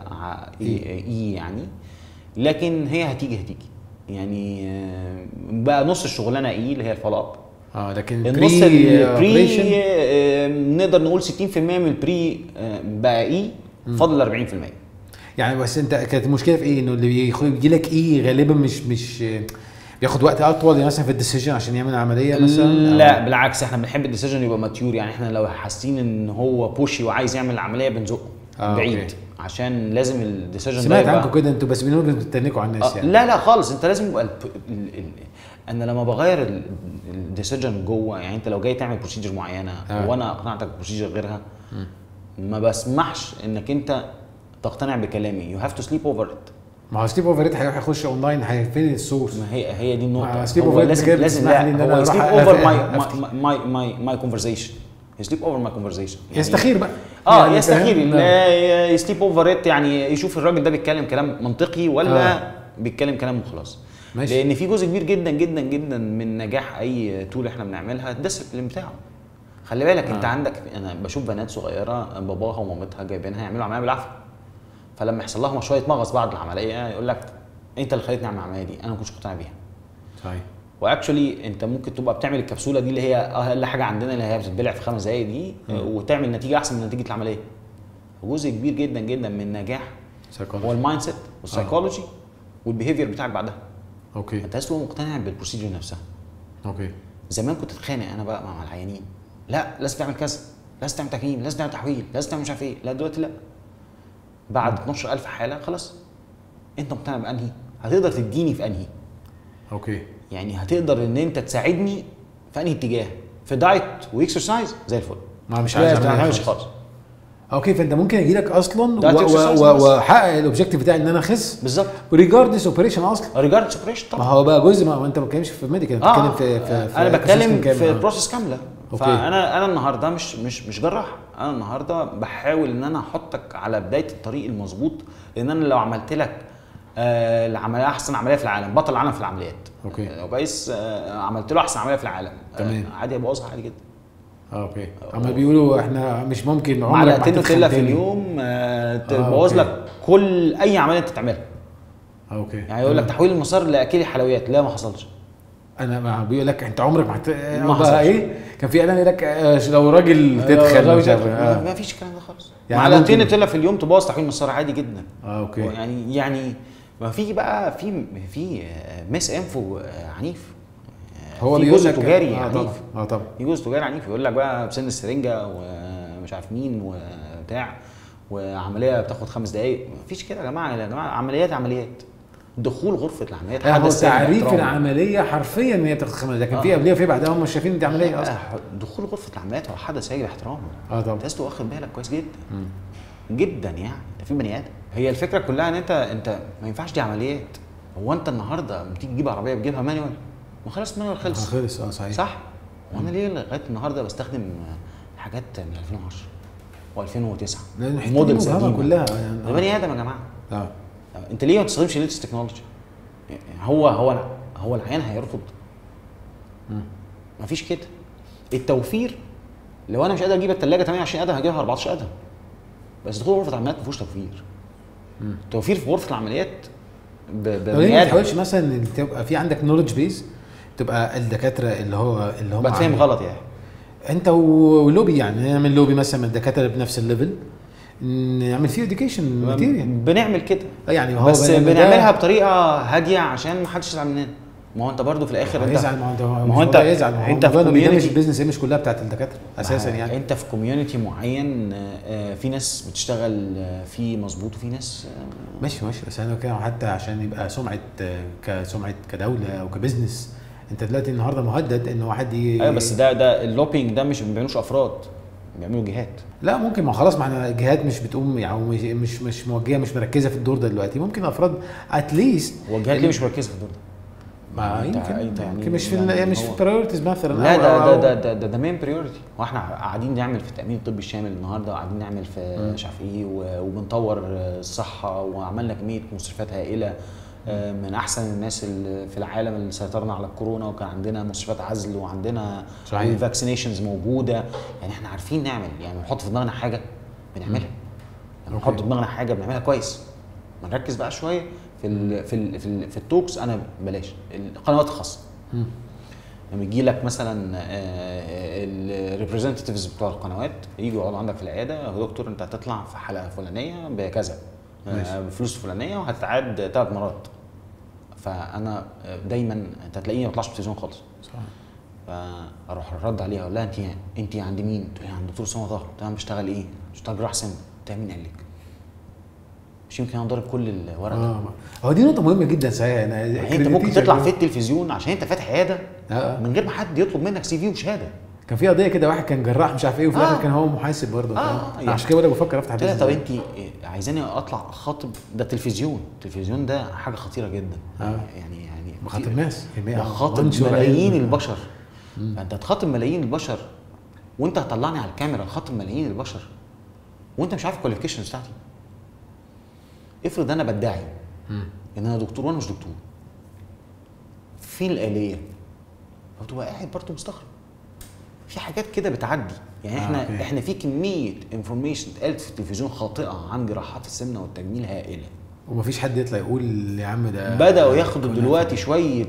يعني، لكن هي هتيجي يعني بقى نص الشغلانه اللي هي الفولو اب. لكن النص البري نقدر نقول 60% من البري بقى فاضل 40%. يعني بس انت كانت المشكله في ايه؟ انه اللي بيجي لك ايه غالبا مش بياخد وقت اطول يعني مثلا في الديسيجن عشان يعمل عمليه مثلا؟ لا بالعكس، احنا بنحب الديسيجن يبقى ماتيور. يعني احنا لو حاسين ان هو بوشي وعايز يعمل عمليه بنزقه بعيد أوكي. عشان لازم الديسيجن ده سمعت عنكم كده انتوا بس بتتنكوا على الناس يعني. لا خالص، انت لازم يبقى انا لما بغير الديسيجن جوه، يعني انت لو جاي تعمل بروسيجر معينه وانا اقنعتك بروسيجر غيرها، ما بسمحش انك انت تقتنع بكلامي. يو هاف تو سليب اوفر ات. ما هو سليب اوفر هيروح يخش اونلاين، هيفين السورس. ما هي دي النقطه. سليب هو اوفر لازم لا ان انا سليب اوفر ماي كونفرسيشن. يسليب اوفر ماي كونفرسيشن، يستخير بقى يعني يستخير. يسليب اوفر ات يعني يشوف الراجل ده بيتكلم كلام منطقي ولا بيتكلم كلام وخلاص. لان في جزء كبير جدا جدا جدا من نجاح اي تول احنا بنعملها الديسبلين بتاعه. خلي بالك انت عندك، انا بشوف بنات صغيره باباها ومامتها جايبينها يعملوا عمليه بالعافيه، فلما يحصل لهم شويه مغص بعد العمليه يقول لك انت اللي خليتني اعمل العمليه دي، انا ما كنتش مقتنع بيها. صحيح. واكشولي انت ممكن تبقى بتعمل الكبسوله دي اللي هي اقل حاجه عندنا اللي هي بتتبلع في 5 دقايق دي وتعمل نتيجه احسن من نتيجه العمليه. جزء كبير جدا جدا من النجاح هو المايند سيت والسايكولوجي والبيهيفير بتاعك بعدها. اوكي. انت لازم تبقى مقتنع بالبروسيجر نفسها. اوكي. زمان كنت اتخانق انا بقى مع العيانين، لا لازم تعمل كذا، لازم تعمل تكميم، لازم تعمل تحويل، لازم تعمل مش عارف ايه. لا دلوقتي لا، بعد 12000 حاله خلاص انت مقتنع بانهي، هتقدر تديني في انهي. اوكي. يعني هتقدر ان انت تساعدني في انهي اتجاه، في دايت واكسرسايز زي الفل. ما مش عايز اعمل خالص. اوكي، فانت ممكن اجي لك اصلا واحقق الاوبجيكتيف بتاعي ان انا اخس بالظبط ريجاردلس اوبريشن اصلا. ريجاردلس اوبريشن طبعا. ما هو بقى جزء، ما انت ما بتتكلمش في ميديكال، بتتكلم في انا بتكلم في بروسيس كامله. أوكي. فانا النهارده مش جراح، انا النهارده بحاول ان انا احطك على بدايه الطريق المظبوط. لان انا لو عملت لك العمليه احسن عمليه في العالم، بطل العالم في العمليات، اوكي، لو كويس عملت له احسن عمليه في العالم عادي ابوظها عادي جدا. اوكي. اما بيقولوا احنا مش ممكن معلقتين نوتيلا في اليوم تبوظ لك كل اي عمليه انت تعملها. اوكي. يعني يقول لك تحويل المسار لاكل حلويات، لا ما حصلش. انا بيقول لك انت عمرك ما ايه، كان في اعلان يقول لك لو راجل تدخل مش عارف ما فيش الكلام ده خالص. يعني معلقتين نوتيلا في اليوم تبوظ تحويل المسار عادي جدا. اوكي. يعني ما في بقى في ميس انفو عنيف. هو في جزء تجاري عنيف. طبعا في جزء تجاري عنيف يقول لك بقى بسن السرنجه ومش عارف مين وبتاع، وعمليه بتاخد 5 دقائق. مفيش كده يا جماعه. يا جماعه عمليات دخول غرفه العمليات حدث تعريف العمليه حرفيا ان هي بتاخد 5 دقائق، لكن في قبلها وفي بعدها هم شايفين دي عمليه اصلا. دخول غرفه العمليات هو حدث يجب احترامه. طبعا انت لازم واخد بالك كويس جدا جدا. يعني انت في بني ادم. هي الفكره كلها ان انت ما ينفعش دي عمليات. هو انت النهارده لما تيجي تجيب عربيه بتجيبها مانيوال، ما خلاص مانيوال خلص. صحيح صح. وانا ليه لغايه النهارده بستخدم حاجات من 2010 و2009 المودلز كلها يعني ده بني ادم يا جماعه. انت ليه ما تستخدمش ليتست تكنولوجي؟ هو العيان هيرفض. مفيش كده. التوفير، لو انا مش قادر اجيب الثلاجه 28 قدم هجيبها 14 قدم. بس دخول غرفه العمليات ما فيهوش توفير. توفير في غرفه العمليات ليه ما تحاولش مثلا تبقى في عندك نولج بيز، تبقى الدكاتره اللي هم بتفهم غلط يعني انت ولوبي، يعني نعمل لوبي مثلا من الدكاتره بنفس الليفل، نعمل فيه اديوكيشن ماتيريال. بنعمل كده يعني هو بس بنعملها بطريقه هاديه عشان ما حدش يزعل مننا. ما هو انت برضو في الاخر انت يزعل. ما هو انت يزعل. انت في كوميونتي البيزنس مش كلها بتاعت الدكاتره اساسا. يعني انت في كوميونتي معين، في ناس بتشتغل فيه مظبوط وفي ناس ماشي. بس انا كده حتى عشان يبقى سمعه كدوله او كبزنس، انت دلوقتي النهارده مهدد ان واحد ايوه بس ده اللوبينج ده مش بيعملوش افراد، بيعملوا جهات. لا ممكن، ما خلاص، ما احنا الجهات مش بتقوم يعني مش موجهه، مش مركزه في الدور ده دلوقتي. ممكن افراد اتليست. والجهات ليه مش مركزه في الدور ده؟ ما يمكن مش في مش في برايورتيز مثلا. لا ده مين برايورتي. هو احنا قاعدين نعمل في التامين الطبي الشامل النهارده، قاعدين نعمل في مش عارف ايه، وبنطور الصحه، وعملنا كميه مستشفيات هائله من احسن الناس اللي في العالم اللي سيطرنا على الكورونا، وكان عندنا مستشفيات عزل وعندنا فاكسينيشنز موجوده. يعني احنا عارفين نعمل، يعني نحط في دماغنا حاجه بنعملها، يعني نحط في دماغنا حاجه بنعملها كويس. ما نركز بقى شويه في التوكس. انا بلاش القنوات الخاصه. لما يجي لك مثلا الريبريزنتيفز بتوع القنوات يجوا يقعدوا عندك في العياده، يا دكتور انت هتطلع في حلقه فلانيه بكذا، بفلوس فلانيه وهتتعاد 3 مرات. فانا دايما انت هتلاقيني ما بطلعش بالتلفزيون خالص. صح. فاروح ارد عليها اقول لها انت عند مين؟ تقول لي عند دكتور اسامه طه. قلت لها بشتغل ايه؟ بشتغل جراح سن. قلت لها مين قال لك؟ مش يمكن انا ضارب كل الورق ده. هو دي نقطه مهمه جدا صحيح. يعني انت ممكن تطلع في التلفزيون عشان انت فاتح عياده من غير ما حد يطلب منك سي في وشهاده. كان في قضيه كده، واحد كان جراح مش عارف ايه وفي الاخر كان هو محاسب برضه. يعني عشان كده بفكر افتح بيزنس. طب انت عايزاني اطلع اخاطب؟ ده التلفزيون ده حاجه خطيره جدا. يعني بخاطب ناس، بخاطب ملايين البشر. فانت تخاطب ملايين البشر وانت هتطلعني على الكاميرا خاطب ملايين البشر وانت مش عارف الكواليفيكيشنز بتاعتي. افرض انا بدعي ان انا دكتور وانا مش دكتور، فين الآلية؟ فتبقى قاعد برضه مستغرب. في حاجات كده بتعدي. يعني احنا في كميه انفورميشن اتقالت في التلفزيون خاطئه عن جراحات السمنه والتجميل هائله، ومفيش حد يطلع يقول يا عم ده بداوا ياخدوا دلوقتي شويه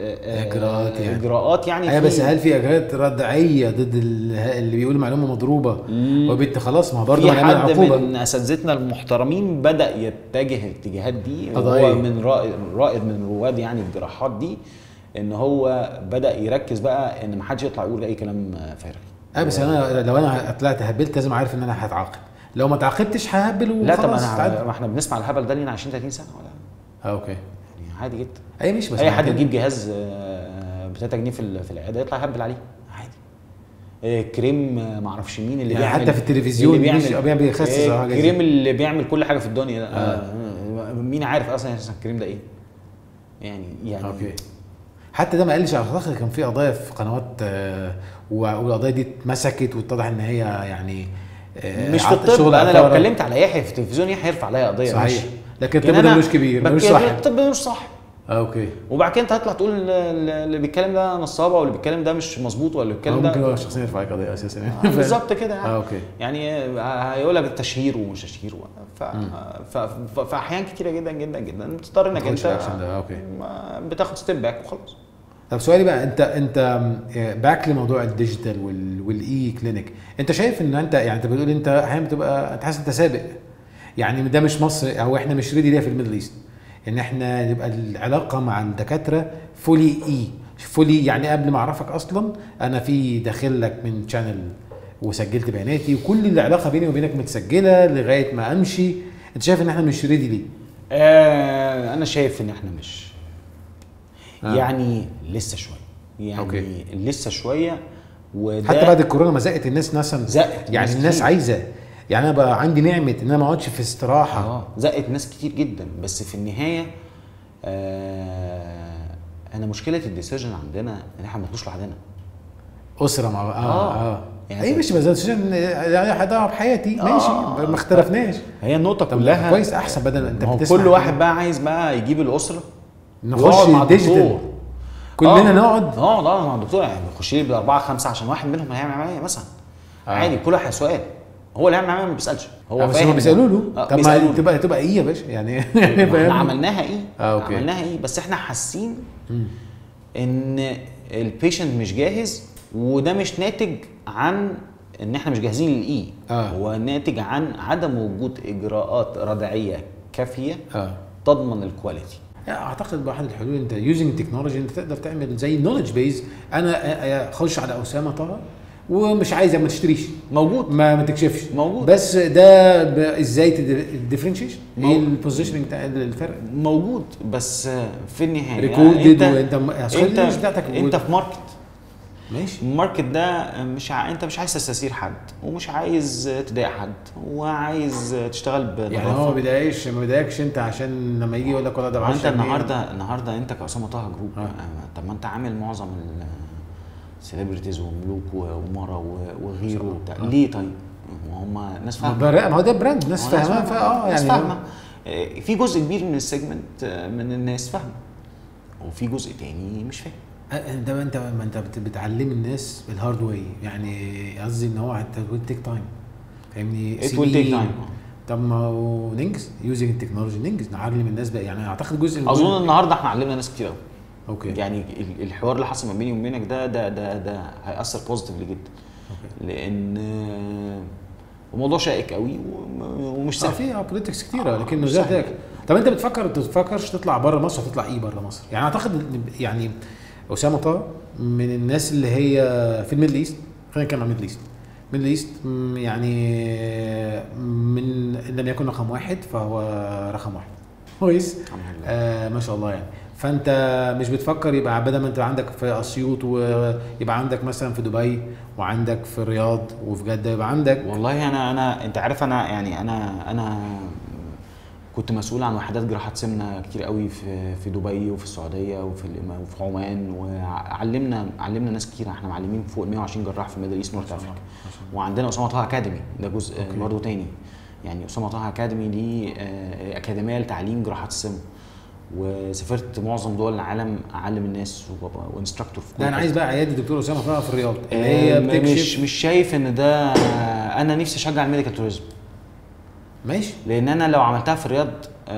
اجراءات يعني ايوه. بس هل في اجراءات ردعيه ضد اللي بيقول معلومه مضروبه وبنت خلاص؟ ما برضه في حد من اساتذتنا المحترمين بدا يتجه الاتجاهات دي، وهو من رائد من رواد يعني الجراحات دي، ان هو بدا يركز بقى ان ما حدش يطلع يقول اي كلام فارغ. بس انا لو انا طلعت هبلت لازم عارف ان انا هتعاقب، لو ما تعاقبتش ههبل وخلاص. لا طب ما احنا بنسمع الهبل ده لينا 20 30 سنه ولا اوكي يعني عادي جدا. اي مش بس اي حد يجيب جهاز ب 3 جنيه في العياده يطلع يهبل عليه عادي. كريم ما اعرفش مين اللي يعني بيعمل، حتى في التلفزيون مش بيخسس كريم اللي بيعمل كل حاجه في الدنيا. مين عارف اصلا الكريم ده ايه يعني اوكي. حتى ده ما قالش على فخر. كان في قضايا في قنوات والقضايا دي اتمسكت واتضح ان هي يعني مش في الطب. انا لو اتكلمت على يحيى في التلفزيون يحيى يرفع عليا قضيه. صحيح. لكن الطب ده مش كبير، مش صح. الطب مش صح. اوكي. وبعد كده انت هتطلع تقول اللي بيتكلم ده نصابه واللي بيتكلم ده مش مظبوط ولا بيتكلم ده ممكن هو شخصيا يرفع عليك قضيه اساسا. بالظبط كده يعني. اوكي. يعني هيقول لك التشهير ومش تشهير فاحيان كتيره جدا جدا جدا بتضطر انك انت بتاخد ستيب باك وخلاص. طب سؤالي بقى، انت باك لموضوع الديجيتال والاي كلينيك، انت شايف ان انت يعني انت بتقول انت احيانا بتبقى انت حاسس انت سابق، يعني ده مش مصر او احنا مش ريدي ليها في الميدل ايست ان احنا يبقى العلاقه مع الدكاتره فولي يعني قبل ما اعرفك اصلا انا في داخل لك من شانل وسجلت بياناتي وكل العلاقه بيني وبينك متسجله لغايه ما امشي. انت شايف ان احنا مش ريدي ليه؟ انا شايف ان احنا مش يعني لسه شويه يعني أوكي. لسه شويه. وده حتى بعد الكورونا ما زقت الناس يعني الناس عايزه، يعني انا بقى عندي نعمه ان انا ما اقعدش في استراحه. زقت ناس كتير جدا. بس في النهايه انا مشكله الديسيجن عندنا ان احنا ما بناخدوش لوحدنا، اسره مع يعني ايه مش بزيجن يعني هضيع بحياتي ماشي ما اختلفناش. هي النقطه كلها كويس احسن بدل انت بتسمع كل واحد بقى عايز بقى يجيب الاسره نخش ديجيتال كلنا نقعد مع الدكتور. يعني نخش لي ب4 5 عشان واحد منهم هيعمل عمليه مثلا عادي. كل واحد سؤال، هو اللي هيعمل عمليه ما بيسالش، هو فاهم. بيسالوا له طب ما تبقى ايه يا باشا يعني احنا عملناها ايه أوكي. عملناها ايه بس احنا حاسين ان البيشنت مش جاهز. وده مش ناتج عن ان احنا مش جاهزين للاي هو ناتج عن عدم وجود اجراءات ردعيه كافيه تضمن الكواليتي. اعتقد بأحد الحلول انت يوزنج تكنولوجي انت تقدر تعمل زي نولج بيز. انا اخش على اسامه طه ومش عايز ما تشتريش موجود ما تكشفش موجود. بس ده ازاي الديفرنشيشن ايه البوزيشننج بتاع الفرق موجود. بس في النهايه ريكوردد انت في ماركت ماشي. الماركت ده انت مش عايز تستثير حد ومش عايز تضايق حد وعايز تشتغل بنظافه. يعني هو ما بيضايقش انت عشان لما يجي يقول لك ولا ده انت النهارده انت كأسامة طه جروب طب ما انت عامل معظم السيلبرتيز وملوك ومرة وغيره وبتاع ليه؟ طيب هم ناس فاهمه. ما هو ده براند ناس فاهمه يعني ناس فاهمه. في جزء كبير من السيجمنت من الناس فاهمه وفي جزء تاني مش فاهم. انت بتعلم الناس الهارد واي. يعني قصدي ان هو تيك تايم فاهمني. تيك تايم. طب ما هو ننجز يوزنج التكنولوجي ننجز نعلم الناس بقى. يعني اعتقد جزء اظن النهارده احنا علمنا ناس كتير قوي. اوكي. يعني الحوار اللي حصل ما بيني وبينك ده هيأثر بوزيتيفلي جدا. أوكي. لان وموضوع شائك قوي ومش سهل. فيها بوليتكس كتيره لكن مش زي. طب انت بتفكرش تطلع بره مصر؟ هتطلع ايه بره مصر؟ يعني اعتقد يعني اسامه طه من الناس اللي هي في الميدل ايست. خلينا نتكلم عن ميدل ايست يعني من لم يكن رقم واحد فهو رقم واحد كويس. ما شاء الله يعني. فانت مش بتفكر يبقى بدل ما انت عندك في اسيوط ويبقى عندك مثلا في دبي وعندك في الرياض وفي جده يبقى عندك؟ والله انا انت عارف انا يعني انا كنت مسؤول عن وحدات جراحه سمنه كتير قوي في دبي وفي السعوديه وفي عمان، وعلمنا ناس كتير. احنا معلمين فوق 120 جراح في ميدل ايست نورث افريقيا. وعندنا اسامه طه اكاديمي، ده جزء برضه تاني. يعني اسامه طه اكاديمي دي اكاديميه لتعليم جراحات السمنه، وسافرت معظم دول العالم اعلم الناس وانستراكتور في كل ده. انا عايز بقى عياده دكتور اسامه طه في الرياض اللي هي بتكشف. مش شايف ان ده. انا نفسي اشجع الميديكال توريزم. ماشي. لان انا لو عملتها في الرياض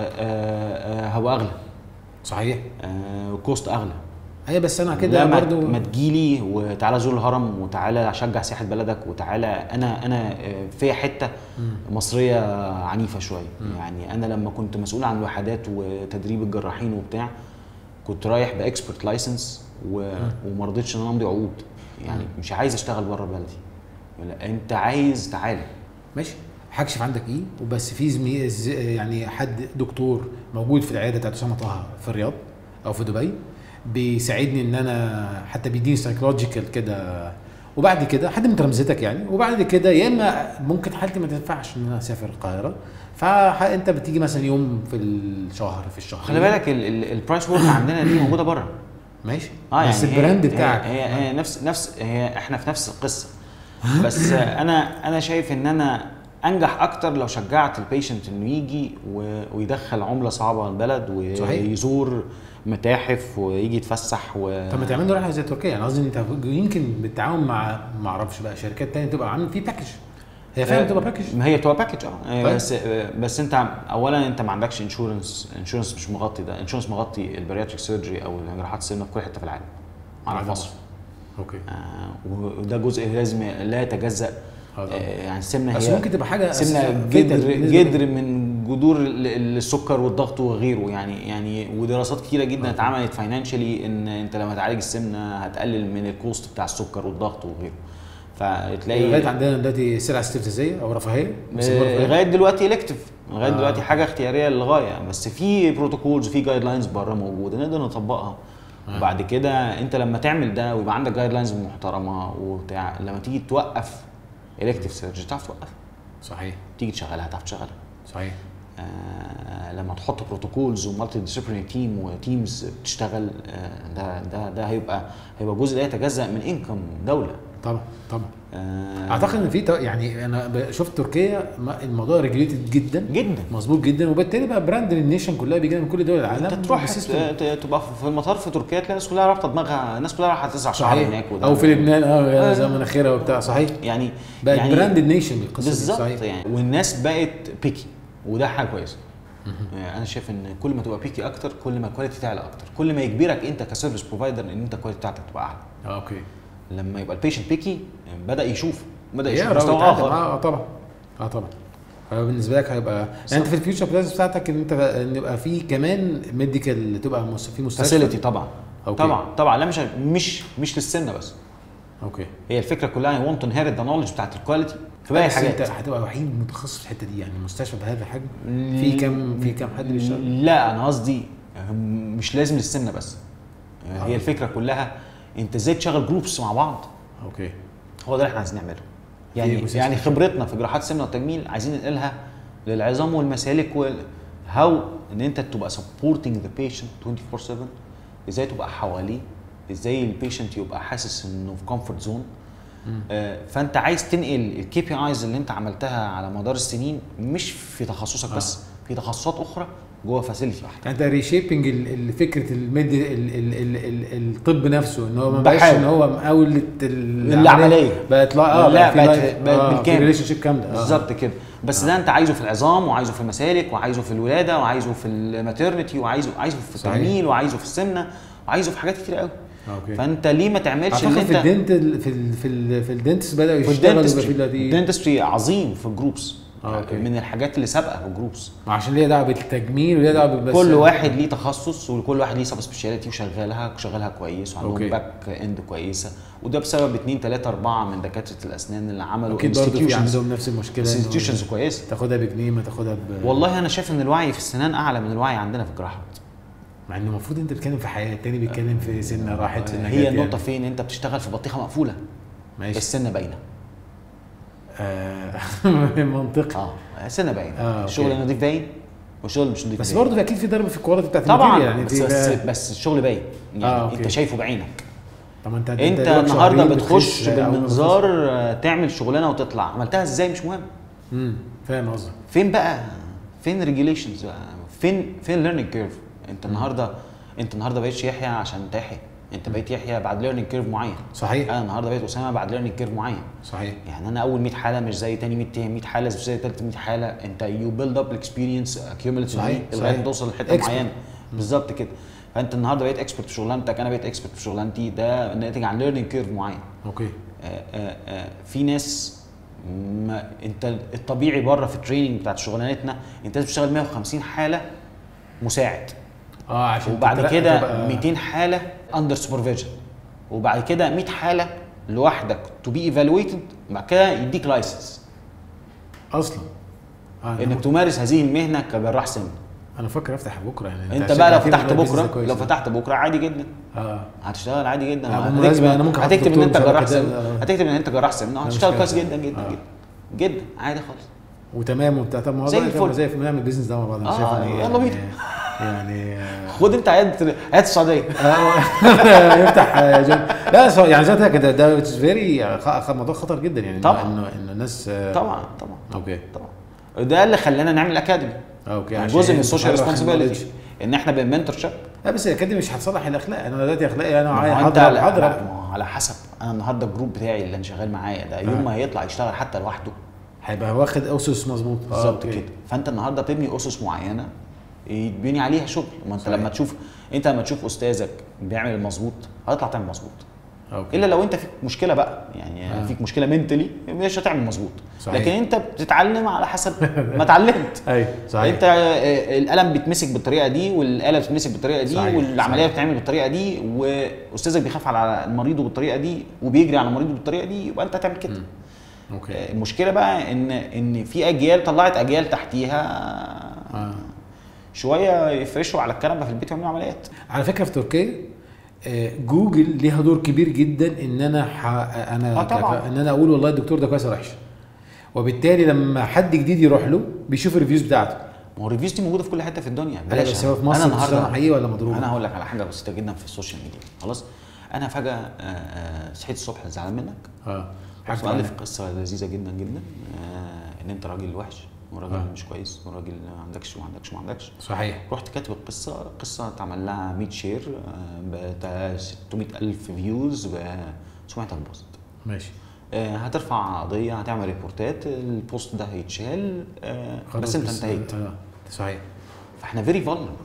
هو اغلى. صحيح. كوست اغلى. ايوه بس انا كده برضو ما تجيلي وتعالى زور الهرم وتعالى اشجع سياحه بلدك وتعالى. انا في حته مصريه عنيفه شويه. يعني انا لما كنت مسؤول عن الوحدات وتدريب الجراحين وبتاع كنت رايح باكسبرت لايسنس وما رضيتش ان انا امضي عقود. يعني مش عايز اشتغل بره بلدي. لا انت عايز تعالى ماشي هكشف عندك ايه وبس. في يعني حد دكتور موجود في العياده بتاعت اسامه طه في الرياض او في دبي بيساعدني ان انا حتى بيديني سايكولوجيكال كده. وبعد كده حد من تلامذتك يعني. وبعد كده يا اما ممكن حالتي ما تنفعش ان انا اسافر القاهره، فانت بتيجي مثلا يوم في الشهر خلي بالك البرايس وورك عندنا دي موجوده بره. ماشي. يعني بس البراند بتاعك هي نفس احنا في نفس القصه. بس انا شايف ان انا انجح اكتر لو شجعت البيشنت انه يجي ويدخل عمله صعبه البلد ويزور متاحف ويجي يتفسح طب ما تعملوا رحله زي تركيا. انا قصدي انت يمكن بالتعاون مع ما اعرفش بقى شركات تانية تبقى عامل فيه باكج. هي فعلا بتبقى باكج. ما هي بتبقى باكج بس انت اولا انت ما عندكش انشورنس مش مغطي ده. انشورنس مغطي البارياتريك سيرجري او جراحات السمنه في كل حته في العالم على مصر. اوكي. وده جزء لازم لا يتجزأ. يعني السمنه بس هي ممكن تبقى حاجه سمنه جدر من جذور السكر والضغط وغيره. يعني ودراسات كتيره جدا اتعملت فاينانشالي ان انت لما تعالج السمنه هتقلل من الكوست بتاع السكر والضغط وغيره. فتلاقي لغايه عندنا دلوقتي سلعه استفزازيه او رفاهيه لغايه دلوقتي الكتيف لغايه دلوقتي حاجه اختياريه للغايه. بس في بروتوكولز وفي جايد لاينز بره موجوده نقدر نطبقها. وبعد كده انت لما تعمل ده ويبقى عندك جايد لاينز محترمه وبتاع لما تيجي توقف الكتيف سيرجري تعرف توقفها. صحيح. تيجي تشغلها تعرف تشغلها. صحيح. لما تحط بروتوكولز ومالتي ديسيبلينري تيم وتيمز بتشتغل ده هيبقى جزء لا يتجزأ من انكم دوله. طبعا. اعتقد ان في يعني انا شفت تركيا الموضوع ريجوليتد جدا مظبوط جدا وبالتالي بقى براند للنيشن كلها بيجي من كل دول العالم. انت تروح تبقى في المطار في تركيا تلاقي الناس كلها رابطه دماغها. الناس كلها رايحه تسع شهور هناك او في لبنان زي مناخيرها وبتاع. صحيح. يعني بقت براند النيشن القصه بالظبط يعني. والناس بقت بيكي وده حاجه كويسه. يعني انا شايف ان كل ما تبقى بيكي اكتر كل ما الكواليتي تعلى اكتر. كل ما يجبرك انت كسيرفيس بروفايدر ان انت الكواليتي بتاعتك تبقى اعلى. اوكي. لما يبقى البيشنت بيكي بدا يشوف مستوى اخر. طبعا. بالنسبه لك هيبقى يعني انت في الفيوتشر بلانز بتاعتك ان انت ان يبقى في كمان ميديكال تبقى في مستشفى فاسيلتي. طبعا. أوكي. طبعا لا مش للسنه بس. اوكي. هي الفكره كلها اي ونت تو انهيرت ذا نولج بتاعت الكواليتي في باقي الحاجات. انت هتبقى وحيد متخصص في الحته دي يعني مستشفى بهذا الحجم في كم حد بيشتغل؟ لا انا قصدي مش لازم للسنه بس. هي الفكره كلها انت ازاي تشغل جروبس مع بعض. اوكي. هو ده اللي احنا عايزين نعمله. يعني خبرتنا في جراحات السمنه والتجميل عايزين ننقلها للعظام والمسالك هاو ان انت تبقى supporting the patient 24/7. ازاي تبقى حواليه. ازاي البيشنت يبقى حاسس انه في كومفورت زون. فانت عايز تنقل الكي بي ايز اللي انت عملتها على مدار السنين مش في تخصصك بس في تخصصات اخرى جوه فاسيلتي واحده. انت ريشيبنج فكره الطب نفسه ان هو ما بقاش ان هو مقاول العمليه بقت بقت بالكامل ريليشن شيب كامله بالظبط كده. بس ده انت عايزه في العظام وعايزه في المسالك وعايزه في الولاده وعايزه في الماتيرنتي وعايزه في التجميل وعايزه في السمنه وعايزه في حاجات كتير قوي. اوكي. فانت ليه ما تعملش اللي انت في الدنتال في الدنتس بداوا يشتغلوا في الدنتستري عظيم في الجروبس. اوكي. من الحاجات اللي سابقه في الجروبس، عشان ليه دعوه بالتجميل وليه دعوه كل واحد ليه تخصص وكل واحد ليه سب سبيشاليتي وشغالها كويس وعندهم باك اند كويسه، وده بسبب 2 3 4 من دكاتره الاسنان اللي عملوا انستتيوشنز عندهم نفس المشكله، انستتيوشنز كويسه تاخدها بجنيه ما تاخدها والله انا شايف ان الوعي في السنان اعلى من الوعي عندنا في الجراحه، مع انه المفروض انت بتتكلم في حياه، التاني بيتكلم في سنه راحت سنه. هي النقطه فين؟ انت بتشتغل في بطيخه مقفوله ماشي، السنه باينه. منطقي. السنه باينه، الشغل نضيف باين والشغل مش نضيف بس باين. برضه اكيد في ضرب في الكواليتي بتاعت طبعا يعني بس الشغل باين يعني انت شايفه بعينك. طب انت النهارده بتخش بالمنظار تعمل شغلانه وتطلع، عملتها ازاي مش مهم. فاهم قصدك. فين بقى؟ فين ريجوليشنز؟ فين ليرنينج كيرف؟ انت النهارده بقيتش يحيى عشان تحيى، انت بقيت يحيى بعد ليرنينج كيرف معين. صحيح. انا النهارده بقيت اسامه بعد ليرنينج كيرف معين. صحيح. يعني انا اول 100 حاله مش زي تاني 100 حاله، مش زي تالت 100 حاله، انت يو بيلد اب الاكسبيرينس اكيوميليتيفلي لغايه ما توصل لحته معينه. بالظبط كده. فانت النهارده بقيت اكسبرت في شغلانتك، انا بقيت اكسبرت في شغلانتي، ده ناتج عن ليرنينج كيرف معين. اوكي. في ناس انت الطبيعي بره في التريننج بتاعت شغلانتنا انت لازم تشتغل 150 حاله مساعد، عشان وبعد كده 200 حاله اندر سوبرفيجن، وبعد كده 100 حاله لوحدك تو بي ايفالويتد، بعد كده يديك لايسنس اصلا انك تمارس هذه المهنه كجراح سن. انا فاكر افتح بكره يعني. انت بقى لو فتحت بكره عادي جدا هتشتغل عادي جدا. انا ممكن هتكتب ان انت جراح سن، هتكتب ان انت جراح سن، هتشتغل كويس جدا جدا جدا جدا عادي خالص وتمام وبتاع. طب ما هو زي في نعمل بيزنس ده مع بعض. انا شايف يلا بينا يعني خد انت عياده السعوديه يفتح لا يعني ذاتها كده، ده فيري موضوع خطر جدا يعني. طبعا انه الناس طبعا اوكي طبعا. ده اللي خلانا نعمل اكاديمي. اوكي. يعني جزء من السوشيال ريسبونسبيلتي ان احنا بنمنتور شاب. لا بس الاكاديمي مش هتصلح الاخلاق. انا دلوقتي اخلاقي انا حاضر على حسب. انا النهارده الجروب بتاعي اللي انا شغال معايا ده يوم ما هيطلع يشتغل حتى لوحده هيبقى واخد اسس مظبوط. بالظبط كده. فانت النهارده بتبني اسس معينه يتبني عليها شغل. ما انت لما تشوف استاذك بيعمل المظبوط هتطلع تعمل مظبوط. الا لو انت فيك مشكله بقى يعني فيك مشكله منتلي مش هتعمل مظبوط. لكن انت بتتعلم على حسب ما اتعلمت. ايوه صحيح. انت القلم بيتمسك بالطريقه دي والاله بتتمسك بالطريقه دي صحيح. والعمليه بتتعمل بالطريقه دي واستاذك بيخاف على مريضه بالطريقه دي وبيجري على مريضه بالطريقه دي، يبقى انت هتعمل كده. اوكي. المشكله بقى ان في اجيال طلعت اجيال تحتيها شويه يفرشوا على الكنبه في البيت ويعملوا عمليات. على فكره في تركيا جوجل ليها دور كبير جدا ان انا ان انا اقول والله الدكتور ده كويس ولا وحش، وبالتالي لما حد جديد يروح له بيشوف الريفيوز بتاعته. ما هو الريفيوز دي موجوده في كل حته في الدنيا. بلاش بس هو في مصر النهارده حقيقي ولا مضروب؟ انا هقول لك على حاجه بسيطه جدا في السوشيال ميديا. خلاص انا فجاه صحيت الصبح زعلان منك. حصل في قصه لذيذه جدا جدا ان انت راجل وحش وراجل مش كويس وراجل ما عندكش. صحيح. رحت كاتب القصه اتعمل لها 100 شير ب 600,000 فيوز ب 700,000 بوست. ماشي. هترفع قضيه، هتعمل ريبورتات، البوست ده هيتشال بس انت انتهيت. صحيح. فاحنا فيري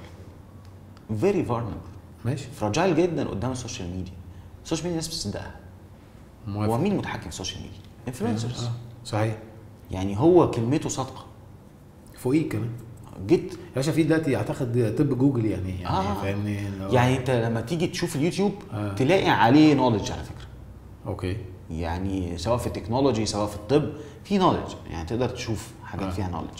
فولنربل ماشي، فراجايل جدا قدام السوشيال ميديا. السوشيال ميديا الناس بتصدقها. هو مين متحكم في السوشيال ميديا؟ انفلونسرز. صحيح. يعني هو كلمته صادقه فوقيه كمان جد يا باشا. في دلوقتي اعتقد طب جوجل يعني فاهمني. يعني انت لما تيجي تشوف اليوتيوب تلاقي عليه نوليدج على فكره. اوكي. يعني سواء في التكنولوجي سواء في الطب في نوليدج، يعني تقدر تشوف حاجات فيها نوليدج.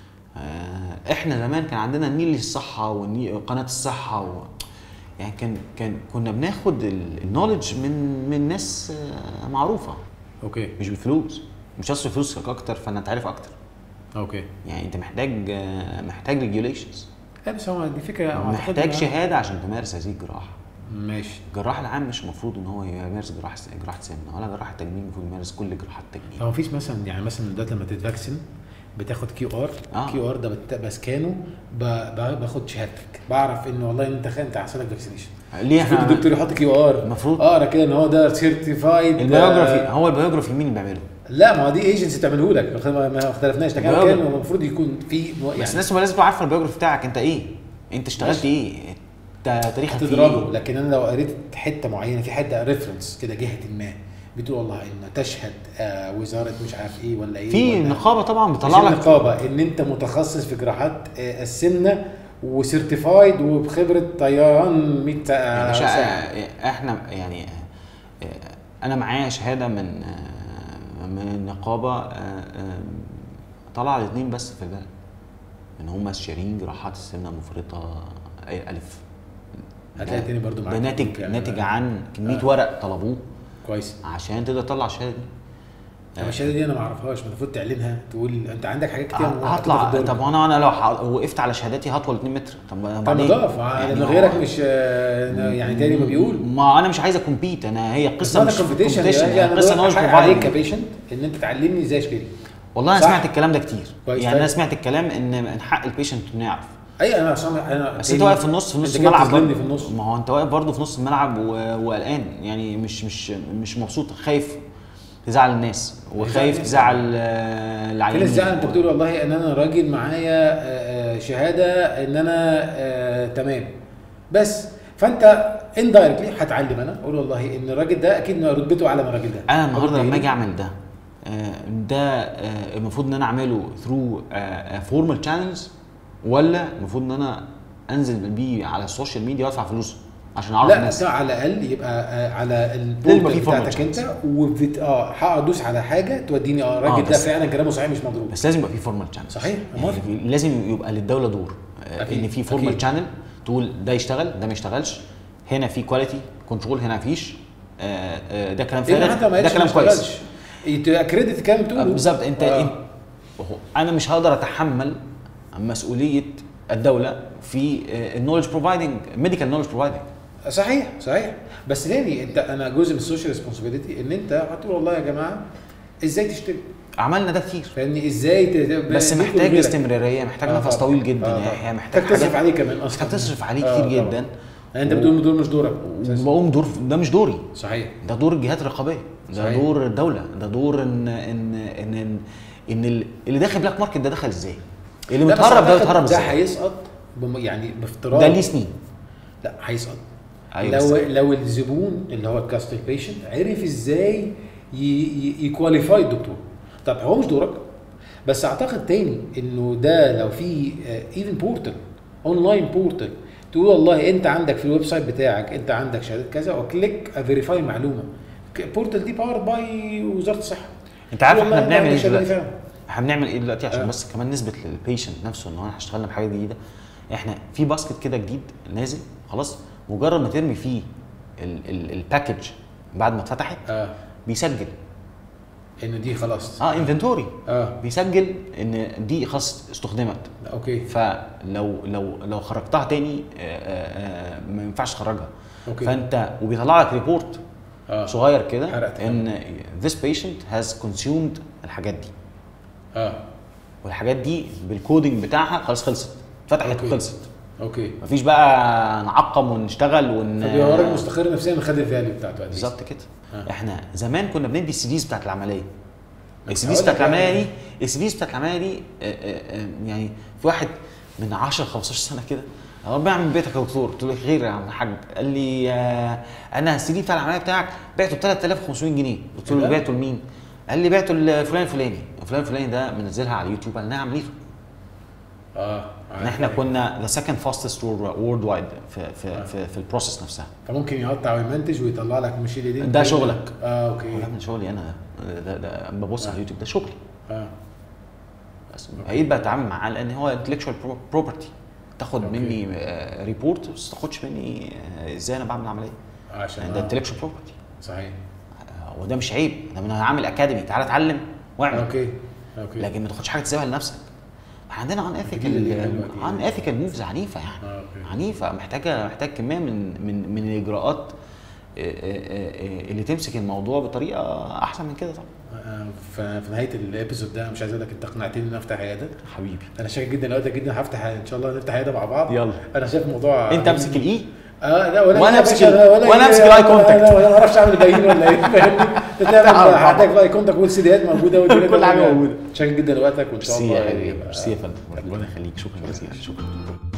احنا زمان كان عندنا النيل للصحه وقناه الصحه يعني كنا بناخد النوليدج من ناس معروفه. اوكي. مش بالفلوس، مش اصرف فلوسك اكتر فانا تعرف اكتر. اوكي. يعني انت محتاج ريجوليشنز. لا بس هو دي فكره. محتاج شهاده عشان تمارس هذه الجراحه. ماشي. الجراح العام مش المفروض ان هو يمارس جراحه سمنه ولا جراح التجميل، المفروض يمارس كل جراحات التجميل. هو مفيش مثلا يعني مثلا دلوقتي لما تتفاكسن بتاخد كيو ار ده بسكانه باخد شهادتك، بعرف ان والله انت حصل لك فاكسينيشن. ليه المفروض الدكتور يحط كيو ار المفروض اقرا كده ان هو ده سيرتيفايد. هو البيوجرافي مين اللي بيعمله؟ لا ما هو دي ايجنسي بتعمله لك، ما اختلفناش. ده كان المفروض يكون في يعني بس الناس لازم تبقى عارفه البيوجرافي بتاعك انت ايه، انت اشتغلت ايه. تاريخك تضربه. لكن انا لو قريت حته معينه في حته ريفرنس كده جهه ما بتقول والله ان تشهد وزاره مش عارف ايه ولا ايه، في نقابه طبعا بتطلع لك نقابه ان انت متخصص في جراحات السمنه وسيرتيفايد وبخبره طيران 100 ساعه. احنا يعني انا معايا شهاده من النقابه طلع الاثنين بس في البلد ان هم استشاريين جراحات السمنه المفرطه الف. هتلاقي تاني برضو معاك ناتج عن كميه ورق طلبوه كويس عشان تقدر تطلع الشهاده دي. الشهاده دي انا ما اعرفهاش، المفروض تعلنها تقول انت عندك حاجات كتير هطلع. طب انا لو وقفت على شهادتي هطول 2 متر. طب نضاف يعني غيرك مش يعني تاني ما بيقول ما انا مش عايز اكمبيت. انا هي قصه مش كومبيتيشن، يعني قصه نولج عليك كبيشنت ان انت تعلمني ازاي اشتري. والله انا سمعت الكلام ده كتير يعني انا سمعت الكلام ان من حق البيشنت انه يعرف. اي انا بس انت واقف في النص الملعب. ما هو انت واقف برضه في نص الملعب وقلقان يعني مش مبسوط، خايف تزعل الناس وخايف تزعل العيانين. في زعل انت بتقول والله ان انا راجل معايا شهاده ان انا تمام، بس فانت اندايركتلي هتعلم انا اقول والله ان الراجل ده اكيد رتبته اعلى من الراجل ده. انا النهارده لما اجي اعمل ده المفروض ان انا اعمله ثرو فورمال شانلز ولا المفروض ان انا انزل بيه على السوشيال ميديا وادفع فلوس عشان اعرف الناس؟ لا على الاقل يبقى على البورتال بتاعتك انت هادوس على حاجه توديني الراجل ده فعلا كلامه صحيح مش مضروب. بس لازم يبقى في فورمال شانل. صحيح يعني لازم يبقى للدوله دور ان في فورمال شانل تقول ده يشتغل ده ما يشتغلش، هنا في كواليتي كنترول هنا مفيش. ده كلام فارغ، ده كلام كويس كريدت كام تقوله بالظبط. انت انا مش هقدر اتحمل مسؤوليه الدوله في النولج بروفايدنج، ميديكال نولج بروفايدنج. صحيح بس تاني انا جزء من السوشيال ريسبونسبيلتي ان انت هتقول والله يا جماعه ازاي تشتري. عملنا ده كتير فاهمني ازاي بس محتاج استمراريه، محتاج نفس طويل جدا يعني محتاج تصرف عليه كمان اصلا، تصرف عليه كتير جدا. انت بتقول دور مش دورك، بقوم دور ده مش دوري. صحيح ده دور الجهات الرقابيه، ده دور الدوله، ده دور ان اللي داخل بلاك ماركت ده دخل ازاي، اللي متهرب ده يتهرب ازاي. ده هيسقط يعني بافتراض ده ليه سنين. لا هيسقط. أيوة لو الزبون اللي هو الكاستمر بيشنت عرف ازاي يكواليفاي الدكتور. طب هو مش دورك، بس اعتقد تاني انه ده لو في ايفن بورتال اونلاين بورتال تقول والله انت عندك في الويب سايت بتاعك انت عندك شهاده كذا وكليك فيريفاي معلومه. بورتال دي باور باي وزاره الصحه. انت عارف احنا بنعمل ايه دلوقتي؟ احنا بنعمل ايه دلوقتي عشان بس كمان نثبت للبيشنت نفسه ان احنا اشتغلنا بحاجه جديده. احنا في باسكت كده جديد نازل خلاص، مجرد ما ترمي فيه الباكج بعد ما اتفتحت بيسجل ان دي خلاص انفنتوري بيسجل ان دي خلاص استخدمت. اوكي فلو خرجتها تاني ما ينفعش تخرجها. فانت وبيطلع لك ريبورت صغير كده ان this patient has consumed الحاجات دي. والحاجات دي بالكودينج بتاعها خلاص خلصت، فتحت وخلصت. مفيش بقى نعقم ونشتغل فبيبقى راجل مستقر نفسيا خد الفاليو بتاعته بالظبط كده. احنا زمان كنا بندي السي ديز بتاعت العمليه. السي ديز بتاعت العمليه دي يعني في واحد من 10 15 سنه كده ربنا يعمل بيتك يا دكتور، قلت له خير يا عم الحاج، قال لي انا السي دي بتاع العمليه بتاعك بعته ب 3500 جنيه. قلت له بعته لمين؟ قال لي بعته لفلان الفلاني ده منزلها على اليوتيوب قال لنا عمليته. احنا كنا ذا سكند فاستست وورلد وايد في البروسيس نفسها. فممكن يقطع ويمنتج ويطلع لك مش ده شغلك. اوكي ولا من شغلي انا ده ببص على اليوتيوب ده شغلي. بس بقيت بتعامل معاه لان هو انتلكشوال بروبرتي. تاخد مني ريبورت بس تاخدش مني ازاي انا بعمل عمليه عشان ده انتلكشوال بروبرتي. صحيح. وده مش عيب، ده انا عامل اكاديمي تعالى اتعلم واعمل. اوكي لكن ما تاخدش حاجه تسيبها لنفسك. عندنا عن اثيكال موفز عنيفه يعني. عنيفه محتاج كميه من الاجراءات اللي تمسك الموضوع بطريقه احسن من كده طبعا. في نهايه الابيسود ده مش عايز اقول لك انت اقنعتني ان افتح عياده حبيبي. انا شاكر جدا لوقتك جدا، هفتح ان شاء الله نفتح عياده مع بعض. يلا انا شايف الموضوع انت امسك الاي لا وانا امسك الاي كونتاكت. انا ما اعرفش اعمل الباقيين ولا ايه فاهمني. تعمل هحتاج الاي كونتاكت والسيديات موجوده كل حاجه موجوده. شكرا جدا لوقتك وان شاء الله. ميرسي يا فندم، ربنا يخليك. شكرا جزيلا. شكرا.